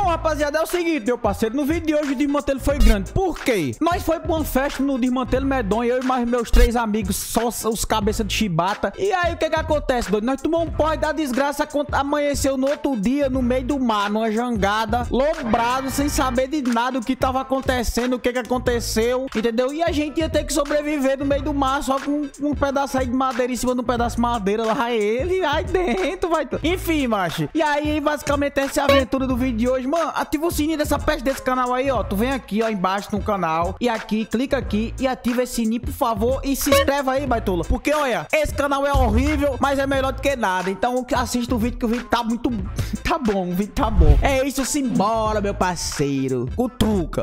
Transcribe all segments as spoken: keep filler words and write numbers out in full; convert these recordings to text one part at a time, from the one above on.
rapaziada, é o seguinte, meu parceiro. No vídeo de hoje o desmantelo foi grande. Por quê? Nós foi pra uma festa no desmantelo medonho. Eu e mais meus três amigos, só os cabeças de chibata. E aí, o que que acontece, doido? Nós tomamos um pó da desgraça. Amanheceu no outro dia, no meio do mar, numa jangada, lombrado, sem saber de nada o que tava acontecendo, o que que aconteceu, entendeu? E a gente ia ter que sobreviver no meio do mar, só com um pedaço aí de madeira em cima de um pedaço de madeira. Lá ele, aí dentro, vai... Enfim, macho. E aí, basicamente, essa é a aventura do vídeo de hoje. Mano, ativa o sininho dessa peste desse canal aí, ó. Tu vem aqui, ó, embaixo no canal. E aqui, clica aqui e ativa esse sininho, por favor. E se inscreve aí, baitola. Porque, olha, esse canal é horrível, mas é melhor do que nada. Então, assista o vídeo, que o vídeo tá muito... Tá bom, o vídeo tá bom. É isso, simbora, meu parceiro. Cutuca.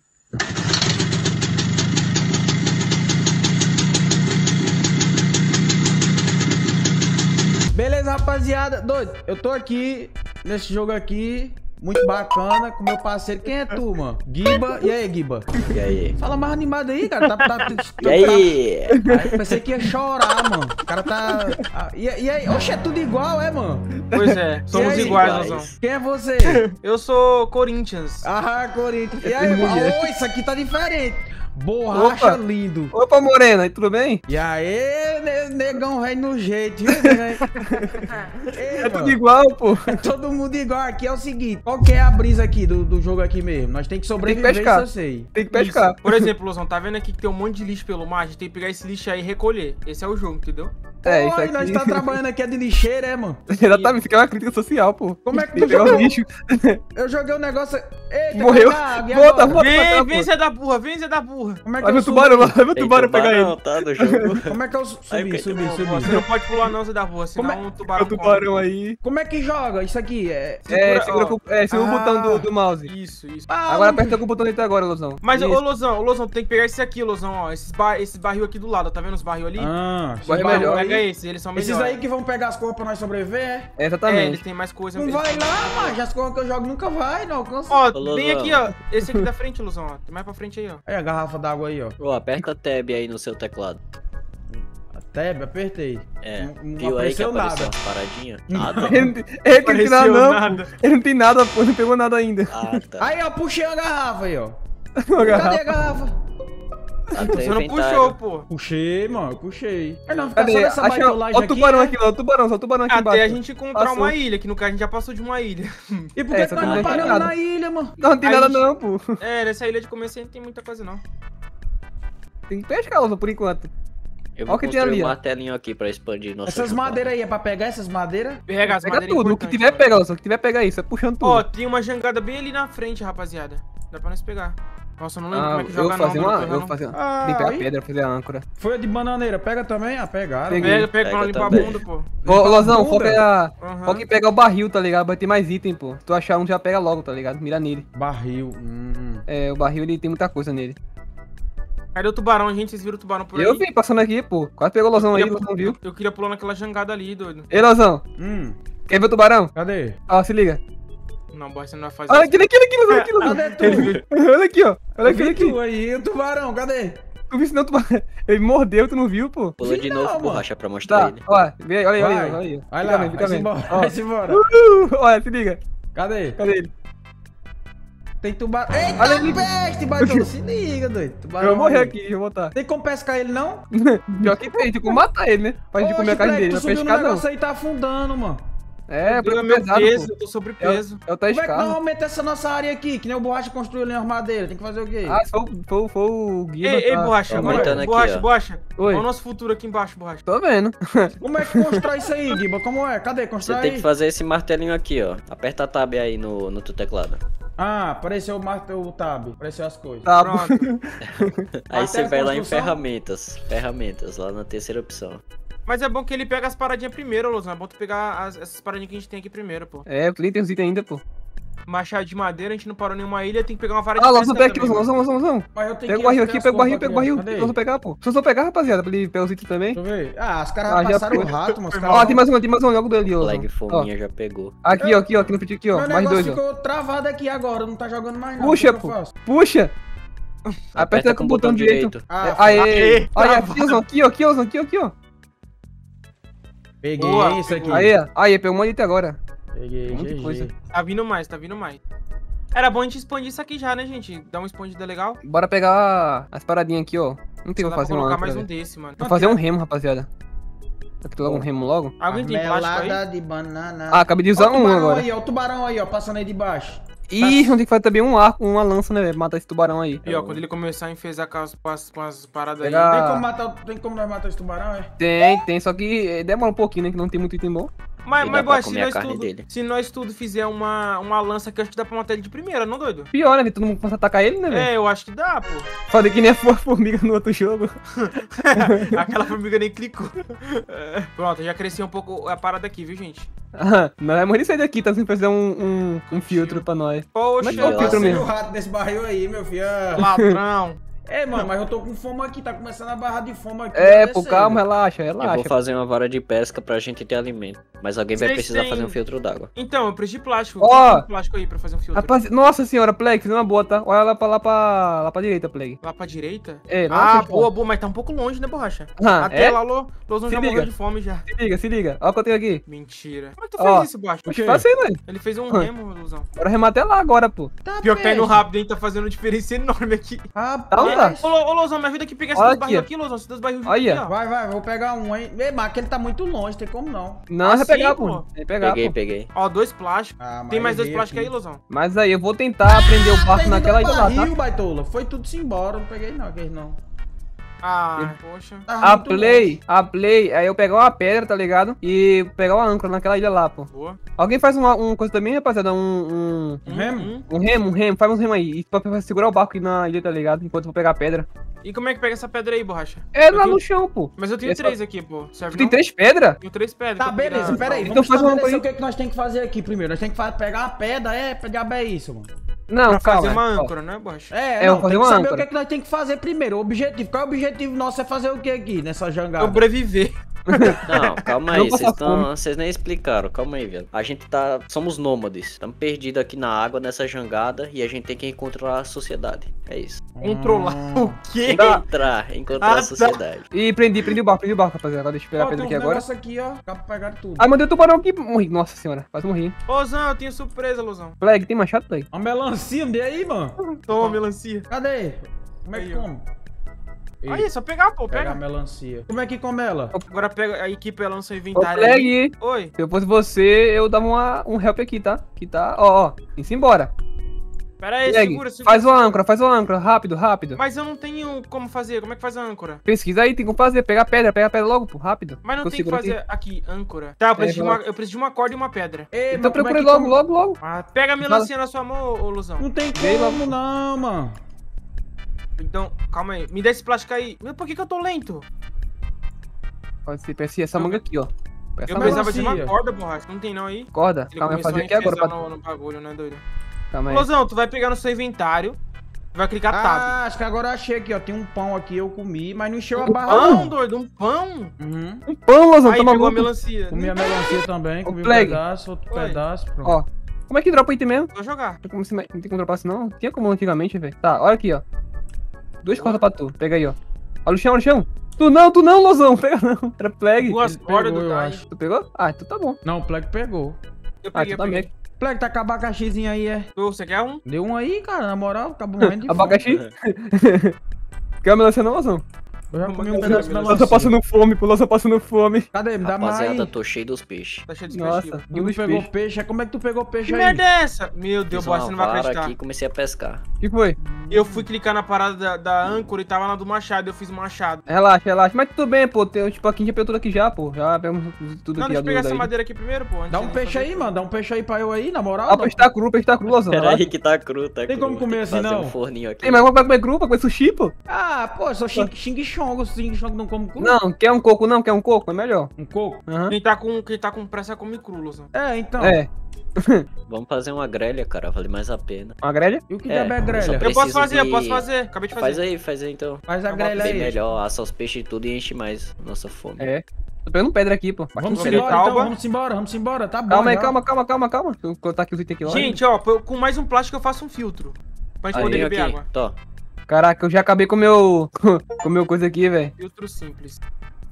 Beleza, rapaziada. Doido, eu tô aqui nesse jogo aqui, muito bacana, com meu parceiro. Quem é tu, mano? Giba. E aí, Giba? E aí? Fala mais animado aí, cara. Tá, tá, tá, e aí? Tá... Ai, pensei que ia chorar, mano. O cara tá... Ah, e, e aí? Oxe, é tudo igual, é, mano? Pois é, somos aí, iguais, iguais. Lozão. Quem é você? Eu sou Corinthians. Ah, Corinthians. E aí, mano? Oh, isso aqui tá diferente. Borracha Opa. lindo. Opa, Morena, aí tudo bem? E aí, ne negão velho no jeito, viu, né? Ei, É mano, tudo igual, pô. é todo mundo igual. Aqui é o seguinte, qual que é a brisa aqui do, do jogo aqui mesmo? Nós tem que sobreviver, pescar. isso eu sei. Tem que pescar. Por exemplo, Lozão, tá vendo aqui que tem um monte de lixo pelo mar? A gente tem que pegar esse lixo aí e recolher. Esse é o jogo, entendeu? É, Pô, isso e aqui. nós tá trabalhando aqui é de lixeira, é, mano? Exatamente, isso aqui é uma crítica social, pô. Como é que Tem tu pegar jogou? o lixo. Eu joguei um negócio... Eita, Morreu. cadê a água? E Volta, agora? volta. Vem, pô. vem, Zé da burra, vem, Zé da burra. Como é que Vai eu ver o subi? tubarão, vai ver o Tem tubarão pegar tubarão, ele. tá, no jogo. Como é que eu Aí, subi, que- subi, Pô, subi? Você não pode pular não, Zé da burra, senão Como é- um É tubarão o tubarão aí. Como é que joga isso aqui? É... É, Segura, segura, ó. com, é, segura Ah. o botão do, do mouse. come. Isso, isso. Ah, Agora não- aperta com o botão dentro agora, Lozão. Mas, Isso. ô Lozão, ô Lozão, tem que pegar esse aqui, Lozão, ó. Esses, bar esses barril aqui do lado, tá vendo os barril ali? Ah, esses Vai barulho melhor aí. Pega esses, eles são melhores. Esses aí que vão pegar as cores pra nós sobreviver, é? É, É, exatamente. eles têm mais coisa. Não eles vai têm- lá, mas as cores que eu jogo nunca vai, não alcança. Ó, Ô, bem Lozão. aqui, ó. Esse aqui da frente, Lozão, ó. Tem mais pra frente aí, ó. Aí a garrafa d'água aí, ó. Ô, aperta tab aí no seu teclado. A tab, apertei. É, Não- não viu aí que apareceu apareceu nada. umas paradinhas? Nada. Ele, não tem- ele não tem nada, Apareceu não, nada. pô. Ele não tem nada, pô. Não pegou nada ainda. Ah, tá. Aí, ó, puxei a garrafa aí, ó. Uma Cadê a garrafa. garrafa? Tá no Você não inventário. puxou, pô. Puxei, mano, puxei. É não, ficar Cadê? só nessa Acha, ó, baitolagem o tubarão né? aqui, ó. O tubarão, só o tubarão aqui embaixo. Até a gente encontrar Passou. uma ilha, que no caso a gente já passou de uma ilha. E por É, que só que nós que não não tem paramos nada. na ilha, mano? Não, não tem Aí nada a gente- não, pô. É, nessa ilha de começo não tem muita coisa, não. Tem que pescar, Lozão, por enquanto. Eu Ó vou o que tem construir ali, um ó. martelinho aqui pra expandir nossa Essas jogada. madeiras aí é pra pegar essas madeiras? Pega as Pega madeiras tudo, o que importantes. tiver pega, Lozão. O que tiver pega isso, é puxando tudo. Ó, tem uma jangada bem ali na frente, rapaziada. Dá pra nós pegar. Nossa, eu não lembro Ah, como é que eu joga vou não, fazer mano, uma. tô Eu vou errando. fazer uma. Ah, Tem que pegar aí. pedra, fazer a âncora. Foi a de bananeira, pega também? Ah, pegaram. Peguei. Pega, pega pra não Pega limpar a também. bunda, pô. Ô, Lozão, bunda? foca, a... Aham. foca em pegar o barril, tá ligado? Vai ter mais item, pô. Se tu achar um, já pega logo, tá ligado? Mira nele. Barril. Hum. É, o barril ele tem muita coisa nele. Cadê o tubarão, gente? Vocês viram o tubarão por aí? Eu vi passando aqui, pô. Quase pegou o Lozão aí, Eu o queria- Lozão viu. Eu queria pular naquela jangada ali, doido. Ei, Lozão, Hum. quer ver o tubarão? Cadê? Ó, se liga. Não, boy, você não vai fazer Olha isso. aqui, olha aqui, olha aqui, Lozão, aqui, Lozão. Cadê tu? Ele- Olha aqui, ó. Olha aqui, Eu olha vi aqui. tu aí, o tubarão, cadê? Tu viu se não, tubarão? Ele mordeu, tu não viu, pô? Pula Vi de não, novo, mano. borracha, pra mostrar Tá, ele. ó, vê aí, olha aí, olha Vai, aí, olha aí. vai Fica lá, bem, fica vai-se bem. embora, Ó. vai-se embora. Uhul, olha, se liga. Cadê? Cadê ele? Tem tubarão. Eita, Olha ali. peste, baitão, se liga, doido. Eu Tubarão vou morrer aí. aqui, eu vou botar. Tem como pescar ele, não? Pior que tem, tem como matar ele, né? Pra gente Oxe, comer a carne moleque, dele, tu não subiu no pescar não. negócio aí, tá afundando, mano. É, Pega porque meu é pesado, peso, pô. eu tô sobrepeso. É o Como é que Tascar. nós aumenta essa nossa área aqui? Que nem o Borracha construiu ali as madeiras. Tem que fazer o quê? Ah, se for, for, for o guia. Ei, ei, borracha, Tá agora. aumentando aqui, Borracha, ó. borracha. Oi. Olha o nosso futuro aqui embaixo, borracha. Tô vendo. Como é que constrói isso aí, Giba? Como é? Cadê? Você Constrói tem aí. que fazer esse martelinho aqui, ó. Aperta a tab aí no, no teu teclado. Ah, apareceu o, mar... o tab. Apareceu as coisas. Tá, Pronto. Aí você Martelo vai lá em construção? ferramentas. Ferramentas, lá na terceira opção. Mas é bom que ele pega as paradinhas primeiro, Luzão. É bom tu pegar as- essas paradinhas que a gente tem aqui primeiro, pô. É, o cliente tem os itens ainda, pô. Machado de madeira, a gente não parou em nenhuma ilha, tem que pegar uma vara de Ah, Lozão, pesca pega aqui, também, Lozão, Lozão, Lozão, Lozão. Mas eu tenho Pega que o barril ter aqui, as pega o barril, cores pega o pra barril. criar. Se eu pegar, pô. Se eu só pegar, rapaziada, pra ele pegar os itens também. Deixa eu ver. Ah, os caras Ah, já passaram o foi. rato, mas os Ó, caras... tem mais um, tem mais um logo dali, ó. Lag Ó, fominha já pegou. aqui, ó, aqui, ó, aqui no petit aqui, ó. Meu Mais negócio dois, ó. ficou travado aqui agora, não tá jogando mais não. Puxa, O que que pô. eu faço? Puxa. Aperta com o botão direito. Ah, Aê, Aê, olha travado. aqui, Lozão, aqui, ó, aqui, ó, Lozão, aqui, ó, aqui, ó. peguei Boa, isso aqui. Aí, ó. Aí, pegou um monte até agora. Peguei, Muita G G. coisa. Tá vindo mais, tá vindo mais. Era bom a gente expandir isso aqui já, né, gente? Dar uma expandida legal. Bora pegar as paradinhas aqui, ó. Não tem Só como dá pra fazer uma colocar âncora, mais um velho. desse, mano. Vou fazer um remo, rapaziada. Aqui logo um remo logo. Alguém tem plástico aí? Marmelada de banana. Ah, acabei de usar Ó o um tubarão agora. aí, ó, o tubarão aí, ó, passando aí de baixo. Ih, vamos ter que fazer também um arco, uma lança, né, velho? Matar esse tubarão aí. E ó, quando ele começar a enfesar com as, com as, com as paradas Pegar- aí. Tem como matar, tem como nós matar esse tubarão, é? Tem, tem, só que eh, demora um pouquinho, né? Que não tem muito item bom. Mas, E mas dá pra boy, se comer a nós, carne tudo, dele. se nós tudo fizer uma, uma lança aqui, eu acho que dá pra matar ele de primeira, não doido? Pior, né, velho? Todo mundo começa a atacar ele, né, velho? É, eu acho que dá, pô. Fazer que nem a formiga no outro jogo. Aquela formiga nem clicou. É. Pronto, eu já cresci um pouco a parada aqui, viu, gente? Ah, não vai morrer sair daqui, tá? Sem fazer um, um, um filtro pra nós. Poxa, Mas qual eu filtro Passei mesmo? o rato desse barril aí, meu filho. Ah. ladrão. É, mano, mas eu tô com fome aqui, tá começando a barra de fome aqui. É, vai pô, descer, calma, velho. relaxa, Eu vou relaxa. fazer uma vara de pesca pra gente ter alimento. Mas alguém vai Vocês precisar têm- fazer um filtro d'água. Então, eu preciso de plástico. Ó. Ó, plástico aí pra fazer um filtro. Rapaz, nossa senhora, Plague, fiz uma boa, tá? Olha lá pra, lá pra, lá pra direita, Plague. Lá pra direita? É, lá Ah, na frente, boa, ó. boa, mas tá um pouco longe, né, borracha? Ah, Até é? lá, Lô, Lozão Se já liga. morreu de fome já. Se liga, se liga. Olha o que eu tenho aqui. Mentira. Como é que tu Ó, fez isso, borracha? Oxe, passei, mano. Ele fez um Ah. remo, Luzão. Bora rematar lá agora, pô. Tá, Pior que tá indo peixe. rápido, hein? Tá fazendo uma diferença enorme aqui. Rapaz. Tá, Ô, Lô, ô, Lozão, me ajuda aqui a pegar esses Olha dois barril aqui, aqui, Lozão. Esses dois barril juntos Olha. aqui, ó. Vai, vai, vou pegar um, hein. Ei, mas aquele tá muito longe, tem como não. Não, Assim, vai pegar, pô. pô. Vai pegar, Peguei, pô. peguei. Ó, dois plásticos. Ah, mas Tem mais dois errei plásticos aí, aqui. Lozão? Mas aí, eu vou tentar prender o barco Tem naquela dois ilha lá, tá? barril, baitola. Foi tudo-se embora, não peguei não, aqueles não. Ah, poxa. Tava A muito play, longe. a play, aí eu pegar uma pedra, tá ligado? E pegar uma âncora naquela ilha lá, pô. Boa. Alguém faz uma, uma coisa também, rapaziada? Um, Um remo? um. um, um remo, um remo, faz um remo aí. E pra, pra segurar o barco aqui na ilha, tá ligado? Enquanto eu vou pegar a pedra. E como é que pega essa pedra aí, borracha? É Eu lá tenho- no chão, pô. Mas eu tenho Essa- três aqui, pô. Serve Tu tem não? três pedras? Tenho três pedras. Tá, que eu beleza, pegar- pera aí. Então Vamos faz uma estabelecer coisa- o que, é que nós temos que fazer aqui primeiro. Nós temos que fa- pegar uma pedra, é, que diabo é isso, mano. Não, Pra calma. fazer uma ó. âncora, né, borracha? É, É, não, vou fazer tem que uma saber âncora. o que, é que nós temos que fazer primeiro. O objetivo, qual é o objetivo nosso? É fazer o que aqui, nessa jangada? Sobreviver. Não, calma Não aí, passa vocês, tão, fome. vocês nem explicaram, calma aí, velho. A gente tá. Somos nômades, estamos perdidos aqui na água, nessa jangada, e a gente tem que encontrar a sociedade. É isso. Controlar o quê? Encontrar, encontrar Ah, a tá. sociedade. E prendi, prendi o barco, prendi o barco, rapaziada. Agora deixa eu pegar a Ó, pedra tem aqui uns agora. negócio aqui, ó. Dá pra pegar tudo. Ah, mandei o tubarão aqui. Morri. Nossa senhora, quase morri. Ô, Zão, eu tenho surpresa, Luzão. Plague, tem machado, Plague? Uma melancia, me dê aí, mano. Toma, melancia. Cadê? Como é que Aí, ó. come? Ei, Aí, é só pegar, pô, pega a pega. melancia. Como é que come ela? Agora pega a equipe, ela lança o Ô, inventário aí. Plague, Oi. se eu fosse você, eu dava uma, um help aqui, tá? Que tá, ó, ó. Isso embora. Pera aí, Plague, segura, segura. faz uma âncora, faz uma âncora, rápido, rápido. Mas eu não tenho como fazer. Como é que faz a âncora? Pesquisa aí, tem como fazer. Pega a pedra, pega a pedra logo, pô, rápido. Mas não Eu tem que seguro fazer aqui, âncora. Tá, eu preciso, de vai uma, eu preciso de uma corda e uma pedra. Ei, Então mas como é procura que logo, come? logo, logo. Ah, pega a melancia na sua mão, ô, ô Luzão. Não tem Vem como não, mano. Então, calma aí. Me dá esse plástico aí. Mas por que que eu tô lento? Pode ser, peça essa manga aqui, ó. Pega Eu essa precisava de uma melancia. corda, borracha. Não tem não aí? corda. Ele Calma, eu vou começou fazer a aqui agora. enfesar Pra... no, no bagulho, né, doido? Calma aí. Luzão, tu vai pegar no seu inventário. Vai clicar tab. Ah, acho que agora eu achei aqui, ó. Tem um pão aqui, eu comi, mas não encheu a Um barra, Pão, não. doido, um pão. Uhum. Um pão, Lozão, Aí tá pegou a maluco? melancia. Comi a melancia também, comi um Plague. pedaço, outro Oi. pedaço, pronto. Ó, como é que dropa item mesmo? Vou jogar. Como se- Não tem como dropar assim, não? Tinha como antigamente, velho. Tá, olha aqui, ó. Duas cordas pra tu. Pega aí, ó. Olha o chão, olha o chão. Tu não, tu não, Lozão. Pega não. Era Plague. Duas Ele cordas pegou, do eu Dai. acho. Tu pegou? Ah, então tá bom. Não, o Plague pegou. Eu Ah, peguei, tu eu peguei. também. Plague, tá com abacaxizinho aí, é? Ô, você quer um? Deu um aí, cara, na moral, acabou morrendo de fome. Abacaxi? Quer uma melancia não, Lozão? Eu já comi um Uma pedaço de melancia. Lozão melancia. passando fome, pô. Lozão passando fome. Cadê? Me dá mais. Rapaziada, tô cheio dos peixes. Tá cheio de Nossa, dispositivo. Tu não dos pegou peixes. peixe? Como é que tu pegou peixe Que aí? merda é essa? Meu Deus, Fiz boy, uma você não vai vara acreditar. aqui e comecei a pescar. O que foi? Eu fui clicar na parada da, da âncora e tava na do machado. Eu fiz um machado. Relaxa, relaxa. Mas tudo bem, pô. Tem, tipo, aqui a gente já pegou tudo aqui já, pô. Já pegamos tudo Não, aqui deixa eu pegar essa daí. madeira aqui primeiro, pô. antes Dá de um nós peixe fazer aí, tudo. mano. Dá um peixe aí pra eu aí, na moral. Ah, dá- peixe tá cru, peixe tá cru, Lozão. Pera relaxa. aí que tá cru, tá Tem cru. como comer Tem que assim, fazer não? um forninho aqui. Ei, mas vai comer cru, vai comer sushi, pô? Ah, pô, eu sou xing, xing chongo. Xing chongo não come cru. Não, quer um coco não? Quer um coco? É melhor. Um coco? Aham. Quem tá com, quem tá com pressa come cru, Luzão. É, então. É. Vamos fazer uma grelha, cara, vale mais a pena. Uma grelha? E o que É, diabo é eu só grelha? Eu Preciso posso fazer, de- eu posso fazer. Acabei de fazer. Faz aí, faz aí então. Faz a Eu grelha boto aí. Bem melhor, assa os peixes e tudo e enche mais nossa fome. É. Tô pegando pedra aqui, pô. Vamos Querer embora, calma? então. Vamos embora, vamos embora. Tá bom. Calma aí, já. calma, calma, calma, calma. Deixa eu cortar aqui os itens aqui lá. Gente, ó, pô, com mais um plástico eu faço um filtro. Pra gente Aí, poder aqui, beber água. tô. Caraca, eu já acabei com o meu. com o meu coisa aqui, velho. Filtro simples.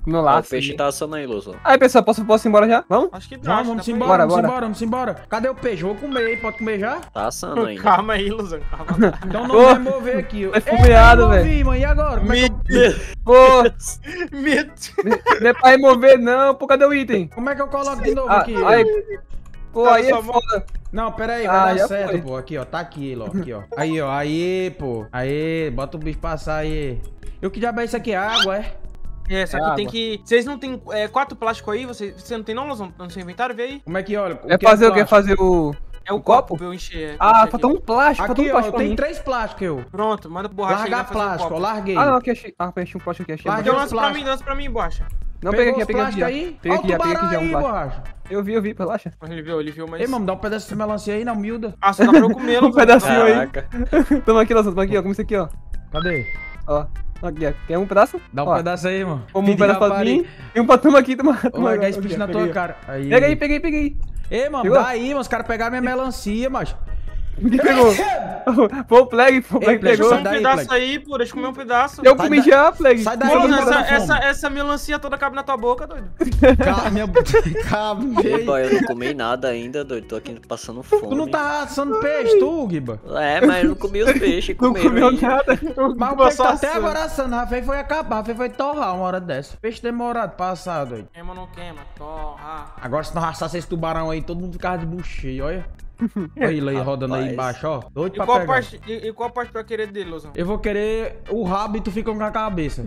No Ah, o laço. peixe tá assando aí, Luzão. Aí, pessoal, posso, posso ir embora já? Vamos? Acho que dá. Não, acho vamos que dá pra embora, Bora, vamos bora. embora, vamos embora. Cadê o peixe? Vou comer, hein? Pode comer já? Tá assando ir. ainda. Calma aí, Luzão. Calma. Então não Ô, vai mover aqui. tá esfomeado, Ei, velho. movi, mano. E agora? Como é, que eu... Pô, Medo. não é pra remover não, pô, cadê o item? Como é que eu coloco de novo Ah, aqui? aí, pô, Tá aí na é sua mão. foda. Não, pera aí, Ah, vai já dar certo, foi. pô. Aqui, ó. Tá aqui, ele, ó. Aqui, ó. Aí, ó. Aí, pô. Aí, bota o bicho passar aí. E o que diabo é isso aqui? Água, é? É, só É que tem água. que... Vocês não tem é, quatro plásticos aí? Você, você não tem não, Luzão? No seu inventário? Vê aí. Como é que olha? É fazer o que? Fazer o... É o O copo copo? pra eu encher. é, Ah, encher faltou aqui. um plástico, faltou Aqui, um ó. plástico pra Tem mim. três plásticos, eu. Pronto, manda pro borracha aí. Largar vai fazer um plástico, copo. eu larguei. Ah, não, aqui achei. Ah, achei um plástico aqui, achei. Larga- Então os lança pra plásticos. mim, lança pra mim, borracha. Não, Pegou peguei aqui, os peguei aqui. plásticos já. aí? Peguei Ó, aqui, já, peguei tubarão aqui já um aí, plástico. borracha. Eu vi, eu vi, relaxa. Ele viu, ele viu, mas... Ei, mano, dá um pedaço dessa melancia aí, não, miúda. Ah, só dá pra eu comer, Um Luzão. pedacinho aí. Caraca. Toma aqui, Lázaro, toma aqui, ó, como isso aqui, ó. Cadê? Ó, aqui, ó. Quer um pedaço? Dá um Ó, pedaço aí, mano. Como um Filho de pedaço pra rapariga. mim e um pra toma aqui, toma. Vou toma largar aqui, esse bicho ó, na peguei, tua ó. cara. Aí. Pega aí, peguei, peguei. Ei, mano, Pegou? dá aí, mano. Os caras pegaram minha melancia, macho. Quem pegou? Foi o Plague, foi o Ei, Plague Plague, Deixa eu pegou. comer um daí, pedaço Plague. aí, pô. Deixa eu comer um pedaço. Eu Sai comi da- já, Plague. sai Pô, daí, Luzão, mano. essa, tá com essa, fome. essa melancia toda cabe na tua boca, doido. Calma, minha... Calma. Ei, boy, eu não comi nada ainda, doido. Tô aqui passando fome. Tu não tá assando peixe, tu, Giba? É, mas eu não comi os peixes. Não comeram comeu aí. nada. Mas o peixe tá até agora assando. Rafael foi acabar. Rafael foi torrar uma hora dessa. Peixe demorado pra assar, doido. Queima ou não queima? Torra. Agora se nós assasse esse tubarão aí, todo mundo ficava de bucheio, olha. Olha ele aí rodando aí Rapaz. embaixo, ó. Doido E pra qual, pegar. parte, e, e qual parte tu vai querer dele, Luzão? Eu vou querer o rabo e tu fica com a cabeça.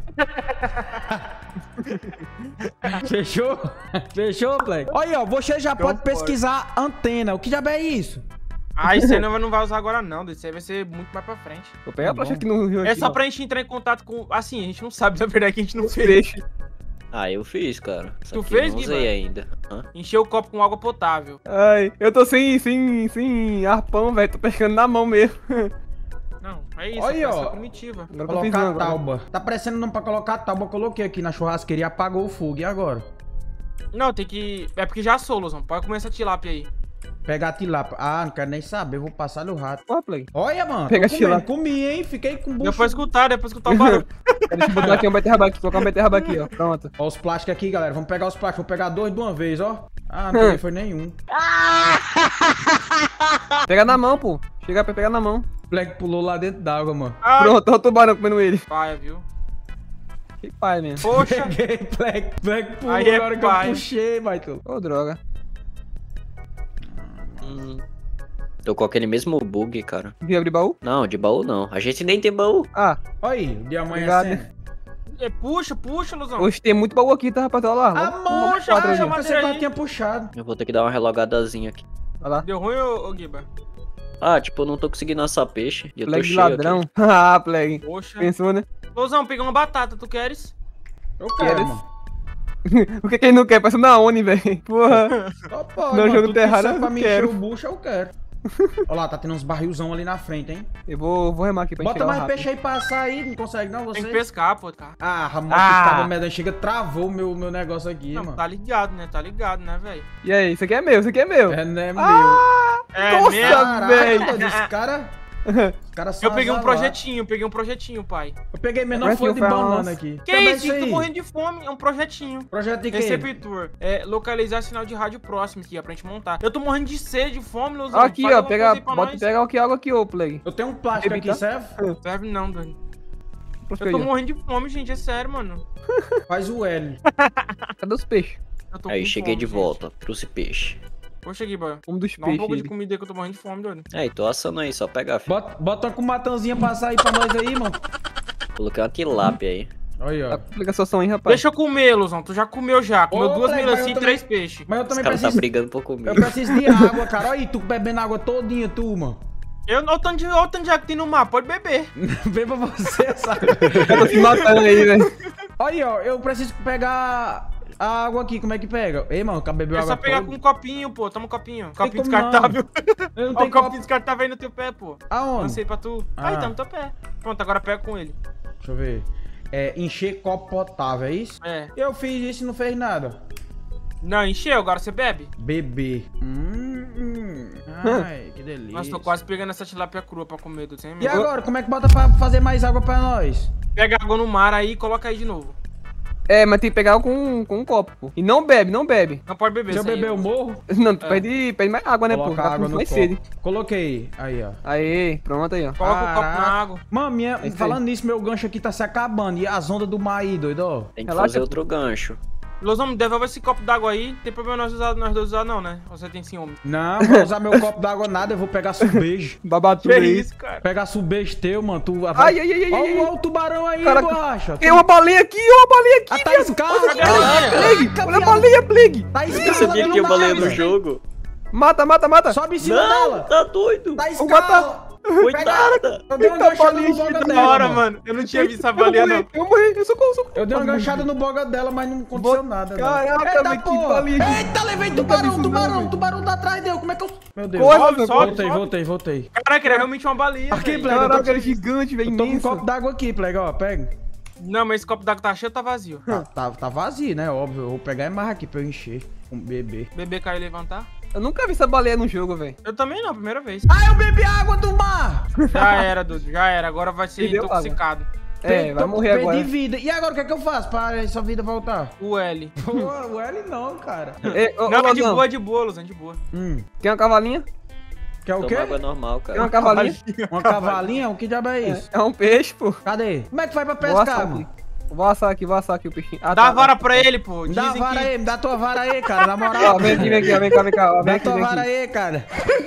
Fechou? Fechou, Black? Olha, ó, você já pode pode. pesquisar antena. O que diabo é isso? Ah, isso aí não vai, não vai usar agora não, doido. Isso aí vai ser muito mais pra frente. Vou pegar a Tá plástico bom. aqui no rio. É aqui, só ó. pra gente entrar em contato com... Assim, a gente não sabe, na verdade, que a gente não Os fez. peixes. Ah, eu fiz, cara. Só Tu que fez, não Guiba? usei ainda. Hã? Encher o copo com água potável. Ai, eu tô sem, sem, sem arpão, velho. Tô pescando na mão mesmo. Não, é isso. Olha, é ó. primitiva. Agora eu tô fiz Colocar agora. tauba. Tá parecendo não pra colocar tauba. Eu coloquei aqui na churrasqueira e apagou o fogo. E agora? Não, tem que... É porque já assou, Luzão. Pode comer essa tilápia aí. Pegar a tilápia. Ah, não quero nem saber. Eu vou passar no rato. Porra, Plague. Olha, mano. Pega tô a comendo. tilápia. Comi, hein? Fiquei com bucho. Deu pra escutar, deu pra escutar o barulho. Deixa eu botar aqui um beterraba aqui. Colocar um beterraba aqui, ó. Pronto. Ó os plásticos aqui, galera. Vamos pegar os plásticos. Vou pegar dois de uma vez, ó. Ah, não peguei foi nenhum. Pega na mão, pô. Chega pra pegar na mão. O Black pulou lá dentro d'água, mano. Ai, Pronto, ó o tubarão comendo ele. pai, viu? Que pai mesmo. Poxa. Peguei, Black, Black pulou Aí é agora que pai. eu puxei, Michael. Ô, droga. Hum. Tô com aquele mesmo bug, cara. Vim abrir baú? Não, de baú não. A gente nem tem baú. Ah, Olha aí, o dia Obrigado. amanhecendo. É, puxa, puxa, Luzão. hoje tem muito baú aqui, tá, rapaz? Olha lá. Ah, Vamos- mocha, vamos quatro eu ali. pensei que ela aí. tinha puxado. Eu vou ter que dar uma relogadazinha aqui. Olha lá. Deu ruim, ô, ô Giba? Ah, tipo, eu não tô conseguindo assar peixe. E eu tô Plague cheio ladrão. aqui. Ah, Plague. Poxa. Pensou, né? Luzão, peguei uma batata, tu queres? Eu quero, Queres? mano. O que que ele não quer? Parece na Oni, velho. Porra. Só pode, Não, mano. jogo Tudo que terrado, serve eu pra não me quero. encher o bucho, eu quero. Olha lá, tá tendo uns barrilzão ali na frente, hein? Eu vou, vou remar aqui pra gente Bota chegar mais rápido. peixe aí pra assar aí, não consegue não, você? Tem que pescar, pô, cara. Ah, Ramon, Ah. que tava medonho, chega, travou o meu, meu negócio aqui, Não, mano. tá ligado, né? Tá ligado, né, velho? E aí, isso aqui é meu, isso aqui é meu. É, né, meu. Ah, É Nossa, mesmo? Caraca, velho. doido, os caras... Os caras são Eu peguei um azarados. projetinho, peguei um projetinho, pai. Eu peguei menor Projetinho folha de foi banana nossa. aqui. Que Também isso, gente? Tô aí. morrendo de fome. É um projetinho. Projeto de quê? Receptor. É localizar sinal de rádio próximo aqui, ó, pra gente montar. Eu tô morrendo de sede, de fome, Luzão. aqui, Faz ó, alguma pega, coisa aí pra bota nós. pegar aqui água aqui, ô, Plague. Eu tenho um plástico aqui, Bebida? serve? Serve não, doido. Poxa, Eu aí, tô ó. morrendo de fome, gente. É sério, mano. Faz o L. Cadê os peixes? Eu tô Aí, com cheguei fome, de gente. volta. Trouxe peixe. Poxa, Giba. Um dos Dá um pouco peixes. de ele. comida aí que eu tô morrendo de fome, doido. Aí, tô assando aí, só pegar, filho. Bota, bota uma cumatanzinha pra sair pra nós aí, mano. Coloquei uma tilápia aí. Olha, Tá ó. complica a situação aí, rapaz. Deixa eu comer, Luzão. Tu já comeu já. Comeu Ô, duas moleque, melancias mas e eu também- três peixes. Mas eu Os também caras tá preciso... brigando por comigo. Eu preciso de água, cara. Olha aí, tu bebendo água todinha, tu, mano. Eu não tanto de olha o tanto de água que tem no mar. Pode beber. Vem pra você, sabe? Eu tô se matando aí, velho. Olha aí, ó. Eu preciso pegar a água aqui. Como é que pega? Ei, mano, acabei de beber É só água pegar toda. com um copinho, pô. Toma um copinho. Copinho como não. descartável. Eu não Ó, tenho o copinho copo. descartável aí no teu pé, pô. Aonde? Lancei pra tu. Ah. Aí, tá no teu pé. Pronto, agora pega com ele. Deixa eu ver. É, encher copo potável, é isso? É. Eu fiz isso e não fez nada. Não, encheu, agora você bebe. Beber. Hum, hum. Ai, que delícia. Nossa, tô quase pegando essa tilápia crua pra comer, do sem E medo. agora, como é que bota pra fazer mais água pra nós? Pega água no mar aí e coloca aí de novo. É, mas tem que pegar com, com um copo, pô. E não bebe, não bebe. Não pode beber Se eu isso aí, beber, eu ó. morro. Não, tu É. pede, pede mais água, né, pô? Coloca Tá água com no mais copo. sede. Coloquei. Aí, ó. Aí, pronto aí, ó. Coloca o copo Caraca. na água. Mano, minha, É isso aí. falando nisso, meu gancho aqui tá se acabando. E as ondas do mar aí, doido, ó. Tem que Relaxa, fazer pô. outro gancho. Losão, devolve esse copo d'água aí. Tem problema nós, usar, nós dois usar não, né? Você tem ciúme. Não, vou usar meu copo d'água nada, eu vou pegar subejo. Babado Que tudo aí. isso, cara? Pegar subejo teu, mano. Tu vai... Ai, ai, ai, ai, Ó, ai, ó ai. o tubarão aí, Caraca. borracha. Tem uma baleia aqui, ó, uma baleia aqui, Ah, tá viado. escala, Olha a cara. baleia. Plague, Caraca, olha a viado. baleia, Plague. Tá Eu escala, sabia velho, que no o baleia mar, no velho. jogo. Mata, mata, mata. Sobe em cima Não, dela. tá doido. Tá Vou matar. escala. Coitada. Eu dei uma Eita, ganchada baleia no boga gigante. dela, Da hora, mano. mano. Eu não tinha visto essa Eu vou baleia, morrer, não. eu vou morrer, eu socorro, socorro. Eu dei uma ganchada no boga dela, mas não aconteceu Vou- nada. Caraca, não. Eita, velho, que porra. baleia. Eita, levei Nunca vi tubarão, isso tubarão, não, velho. tubarão tá atrás dele. Como é que eu... Meu Deus. Corre, Sobe, meu, sobe, Voltei, sobe. voltei, voltei. Caraca, era realmente uma baleia, Aqui, velho. Plague, eu tô Caraca, com- ele é gigante, velho, Eu tô com um imenso. copo d'água aqui, Plague, ó, pega. Não, mas esse copo d'água tá cheio ou tá vazio? Tá, tá, tá vazio, né? Óbvio. Eu vou pegar mais aqui pra eu encher. Um bebê. Beber, cair e levantar? Eu nunca vi essa baleia no jogo, velho. Eu também não, primeira vez. Ah, eu bebi água do mar! Já era, Dudu, já era. Agora vai ser Perdeu intoxicado. É, vai Tô- morrer perdi agora. vida. E agora o que é que eu faço pra essa vida voltar? O L. Pô, o L não, cara. É, ô, Não, ô, é de Lozão, boa, é de boa, Luzão, de boa. Hum. Tem uma cavalinha? Quer o quê? Toma água normal, Tem uma cara. cavalinha? Uma cavalinha? O que diabo é isso? É um peixe, pô. Cadê? Como é que faz pra Vou assar pescar, aqui. mano? Vou assar aqui, vou assar aqui o peixinho. Ah, Dá tá, a vara pra ele, pô. Me dá a Dizem vara que... aí, me dá tua vara aí, cara, na Ó, moral. vem aqui, vem aqui, ó, vem cá, vem cá, ó, vem Dá aqui, tua vem vara aqui. aí, cara.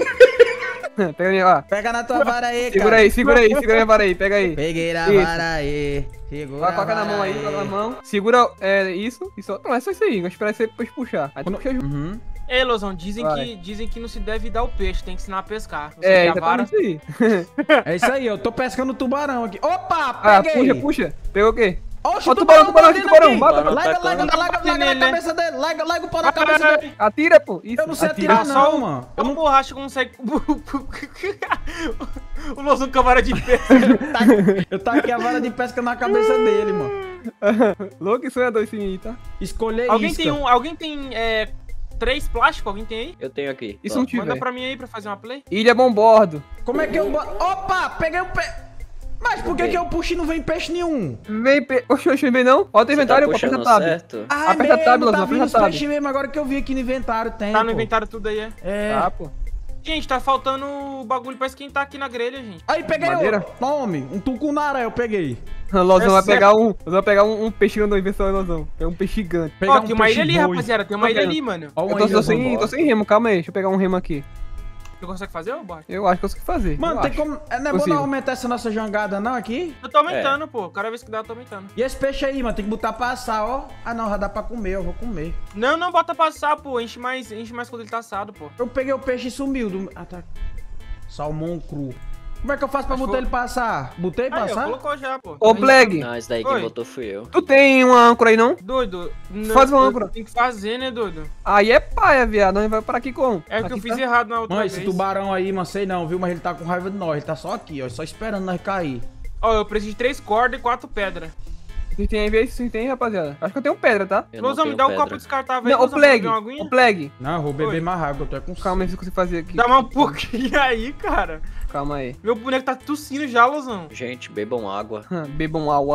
Pega aí, ó. Pega na tua vara aí, cara. Segura aí, segura aí, segura aí a vara aí, pega aí. Peguei na Isso. vara aí. Segura Vai, a coloca na vara mão aí, coloca na mão. Segura, é, isso, isso. Não, é só isso aí, vou esperar você depois puxar. Aí tu puxa junto. Uhum. Ei, Lozão, dizem Vai. que, dizem que não se deve dar o peixe, tem que ensinar a pescar. Você É, tem a vara. exatamente isso aí. É isso aí, eu tô pescando tubarão aqui. Opa, Ah, peguei. puxa, puxa. Pegou o quê? Oxe, Ó, tubarão, tubarão, mordendo tubarão, aqui. mata, mata. Larga, Tá larga, com- larga, larga na nele, né? cabeça dele. Larga, larga o pau na cabeça dele. Atira, pô. Isso, Eu não sei atira. atirar, não, mano. Eu não borracha consegue. O Lozão com a vara de peixe. Eu taquei a vara de pesca na cabeça dele, mano. Louco e sonhador esse aí, tá? Escolher Alguém isca. tem um. Alguém tem é, três plásticos? Alguém tem aí? Eu tenho aqui. Isso Ó. não tiver. Manda pra mim aí pra fazer uma play. Ilha Bombordo. Como é que eu boto? Opa, peguei o pé. Mas por que que eu puxo e não vem peixe nenhum? Vem, pe... Oxe, oxe, vem não? Ó, o teu Você tá inventário, pô, aperta puxando tab. certo? Ah, Aperta mesmo, tab, Lozão, tá aperta vindo os tab. peixes mesmo, agora que eu vi aqui no inventário tem, Tá no pô. inventário tudo aí, é? É. Tá, pô. Gente, tá faltando o bagulho pra esquentar aqui na grelha, gente. Aí, peguei Madeira? outro. Tome, um tucunaré eu peguei. Lozão É vai sério? pegar um. Lozão vai pegar um, um peixinho da invenção, Lozão. É um peixe gigante. Pegar Ó, um tem uma peixe ilha ali, boi. rapaziada. Tem uma Tô ilha vendo. ali, mano. Ó, uma Eu tô, ilha tô, sem, bambosa. tô sem remo, calma aí, deixa eu pegar um remo aqui. Você consegue fazer, ô Bart? Eu acho que eu consigo fazer. Mano, eu tem acho. como... É, não é bom Consigo. não aumentar essa nossa jangada não aqui? Eu tô aumentando, pô. Cada vez que dá, eu tô aumentando. E esse peixe aí, mano, tem que botar pra assar, ó. Ah, não, já dá pra comer, eu vou comer. Não, não, bota pra assar, pô. Enche mais, enche mais quando ele tá assado, pô. Eu peguei o peixe e sumiu do... Ah, tá. Salmão cru. Como é que eu faço pra Acho botar que- ele pra assar? Botei pra Aí, ó, assar? colocou já, pô. Ô, Plague, Não, esse daí Oi. quem botou fui eu. tu tem uma âncora aí não? Doido. não- Faz uma eu- âncora. Tem que fazer, né, doido? Aí é paia, viado. Nós vai parar aqui como? É o que eu Aqui fiz tá- errado na outra Mano, vez. esse tubarão aí, mano, sei não, viu? Mas ele tá com raiva de nós. Ele tá só aqui, ó. Só esperando nós cair. Ó, eu preciso de três cordas e quatro pedras. Vocês têm aí, vê se vocês têm, rapaziada. Acho que eu tenho pedra, tá? Eu não Lozão, me tenho dá um pedra. copo descartável aí. Não, ô Lozão, pra Plague, beber uma aguinha. ô Plague. Não, eu vou beber Oi. mais água, eu tô com Calma aí, se eu consigo fazer aqui. Dá mais um pouquinho aí, cara. Calma aí. Meu boneco tá tossindo já, Lozão. Gente, bebam água. Bebam água.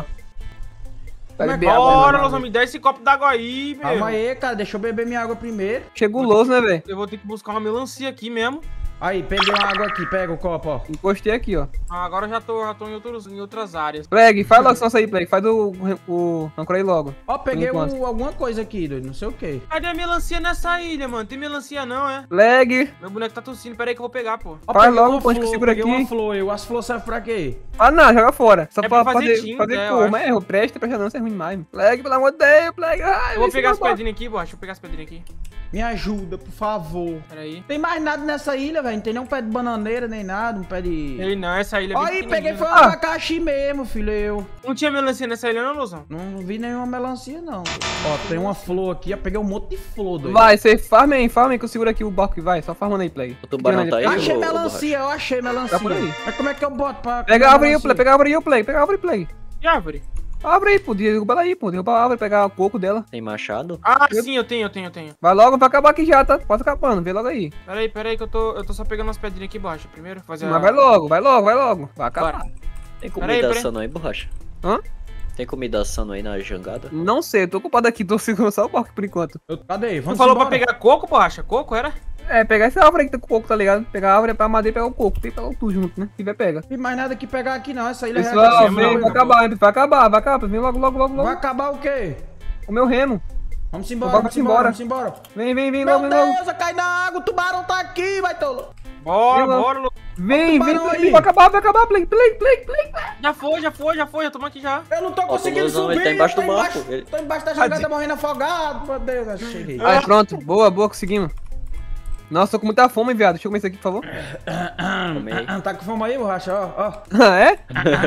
Vai Como é beber que- água. Bora, mano. Lozão, me dá esse copo d'água aí, meu. Calma aí, cara. Deixa eu beber minha água primeiro. Chegou guloso, né, velho? Eu vou ter que buscar uma melancia aqui mesmo. Aí, peguei uma água aqui. Pega o copo, ó. Encostei aqui, ó. Ah, agora eu já tô, já tô em, outros, em outras áreas. Plague, faz logo esse nosso aí, Plague. Faz o, o âncora aí logo. Ó, peguei enquanto. o- alguma coisa aqui, doido. Não sei o que. Cadê a melancia nessa ilha, mano? Tem melancia não, é? Plague. Meu boneco tá tossindo, pera aí que eu vou pegar, pô. Ó, Faz peguei logo, uma pô, a gente flor, segura peguei aqui. uma flor. Eu, as flores servem pra quê? Ah, não, joga fora. Só É pra pra fazer fazer, tinta, fazer é, eu cor. acho. Mas erro, presta, presta não, isso é ruim demais. Plague, pelo amor de Deus, Plague. Ai, Eu vou vem pegar as cima, pedrinhas aqui, borracha. Deixa eu pegar as pedrinhas aqui. Me ajuda, por favor. Pera aí. Tem mais nada nessa ilha, velho. Não tem nem um pé de bananeira, nem nada. Um pé de... Ele não, essa ilha é Ó, bem aí, peguei pequenininha. foi um Ah. abacaxi mesmo, filho. Eu Não tinha melancia nessa ilha não, Luzão? não vi nenhuma melancia, não. Ó, tem uma flor aqui. Eu peguei um monte de flor, doido. Vai, você farma aí, farma aí que eu seguro aqui o barco que vai. Só farmando aí, Plague. O tubarão tá aí, Achei ô- ô, melancia, eu achei melancia. Tá por aí. Mas como é que eu boto pra... Pega a árvore aí, melancia? Plague. Pega a árvore aí, Plague. Pega a árvore, Plague. E árvore? A árvore aí, pô. Derruba ela aí, pô. Derruba a árvore, pegar o coco dela. Tem machado? Ah, sim, eu tenho, eu tenho, eu tenho. Vai logo, vai acabar aqui já, tá? Pode acabando, vê logo aí. Pera aí, pera aí que eu tô, eu tô só pegando as pedrinhas aqui, borracha. Primeiro, fazer Mas a... vai logo, vai logo, vai logo. Vai acabar. Bora. Tem Peraí, comida peraí. só não, hein, borracha? Hã? Tem comida assando aí na jangada? Não sei, eu tô ocupado aqui, tô segurando só o barco por enquanto. Eu- Cadê? Tu Vamos falou embora. pra pegar coco, borracha? Coco, era? É, pegar essa árvore aí que tá com coco, tá ligado? Pegar a árvore pra madeira e pegar o coco. Tem que pegar tudo junto, né? Se tiver, pega. Não tem mais nada que pegar aqui não, essa ilha Pessoal, é cima, vem, não, vai acabar, hein? Vai acabar, vai acabar. Vem logo, logo, logo, Vai logo. acabar o quê? O meu remo. Vamos O embora, barco vamos vai embora, embora. vamos embora. Vem, vem, vem, Meu logo, vem logo. Deus, cai na água, o tubarão tá aqui, vai tolo. Bora, Vem lá. bora, Lu. Vem, vem, tubarão vem, aí. vai acabar, vai acabar. Play, play, play, play. Já foi, já foi, já foi, já tamo aqui já. Eu não tô o conseguindo Luzão, subir, ele tá embaixo eu do tô barco, embaixo, ele- tô embaixo da jangada morrendo afogado, meu Deus, achei. Aí, pronto. Boa, boa, conseguimos. Nossa, tô com muita fome, viado. Deixa eu comer isso aqui, por favor. Come aí. Tá com fome aí, borracha, ó, ó. Ah, é?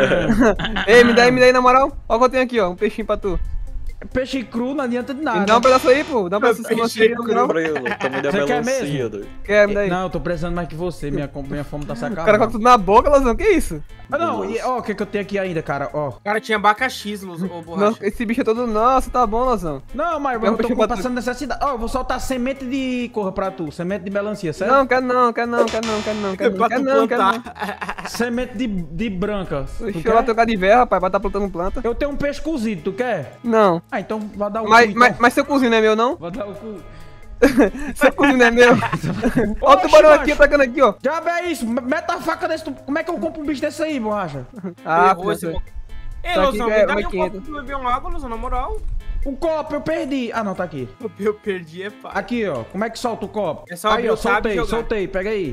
Ei, me dá aí, me dá aí, na moral. Ó o que eu tenho aqui, ó. Um peixinho pra tu. Peixe cru não adianta de Me nada. dá um pedaço aí, pô. Dá um pedaço Peixe aí, cru. não. Comprei, Lu. Também deu Você quer melancia, mesmo? doido. Quer, me dá aí. Não, eu tô precisando mais que você, minha, com- minha fome tá se O cara acabando. coloca tudo na boca, Lazão. Que isso? Ah, não, e ó, o que que eu tenho aqui ainda, cara, ó. O cara tinha abacaxi, Luz, ô borracha. Nossa, esse bicho é todo... Nossa, tá bom, Lazão. Não, mas Quer um eu tô peixe com- pra tu? passando necessidade. Ó, eu vou soltar semente de corra pra tu, semente de melancia, certo? Não, quer não, quer não, quer não, quer não, quer não, Pra quer tu não, quer não. plantar. Semente de, de branca. Tu Deixa eu lá quer? trocar de verra, rapaz, vai estar plantando planta. Eu tenho um peixe cozido, tu quer? Não. Ah, então vai dar o Mas, cu, então. mas, mas seu cozinho não é meu, não? Vai dar o cu. Seu cozinho não é meu. Ó o Oxe, tubarão macho. aqui, atacando aqui, ó. Já vê isso, meta a faca desse. tu- Como é que eu compro um bicho desse aí, borracha? Ah, Errou esse pronto. mo- Ei, Tá aqui Luzão, que me é dá aí um maquineta. copo pra beber uma água, Luzão, na moral. O copo eu perdi. Ah, não, tá aqui. Eu perdi, é pá. Aqui, ó. Como é que solta o copo? É só aí, abrir ó, o tab e soltei, jogar. soltei, pega aí.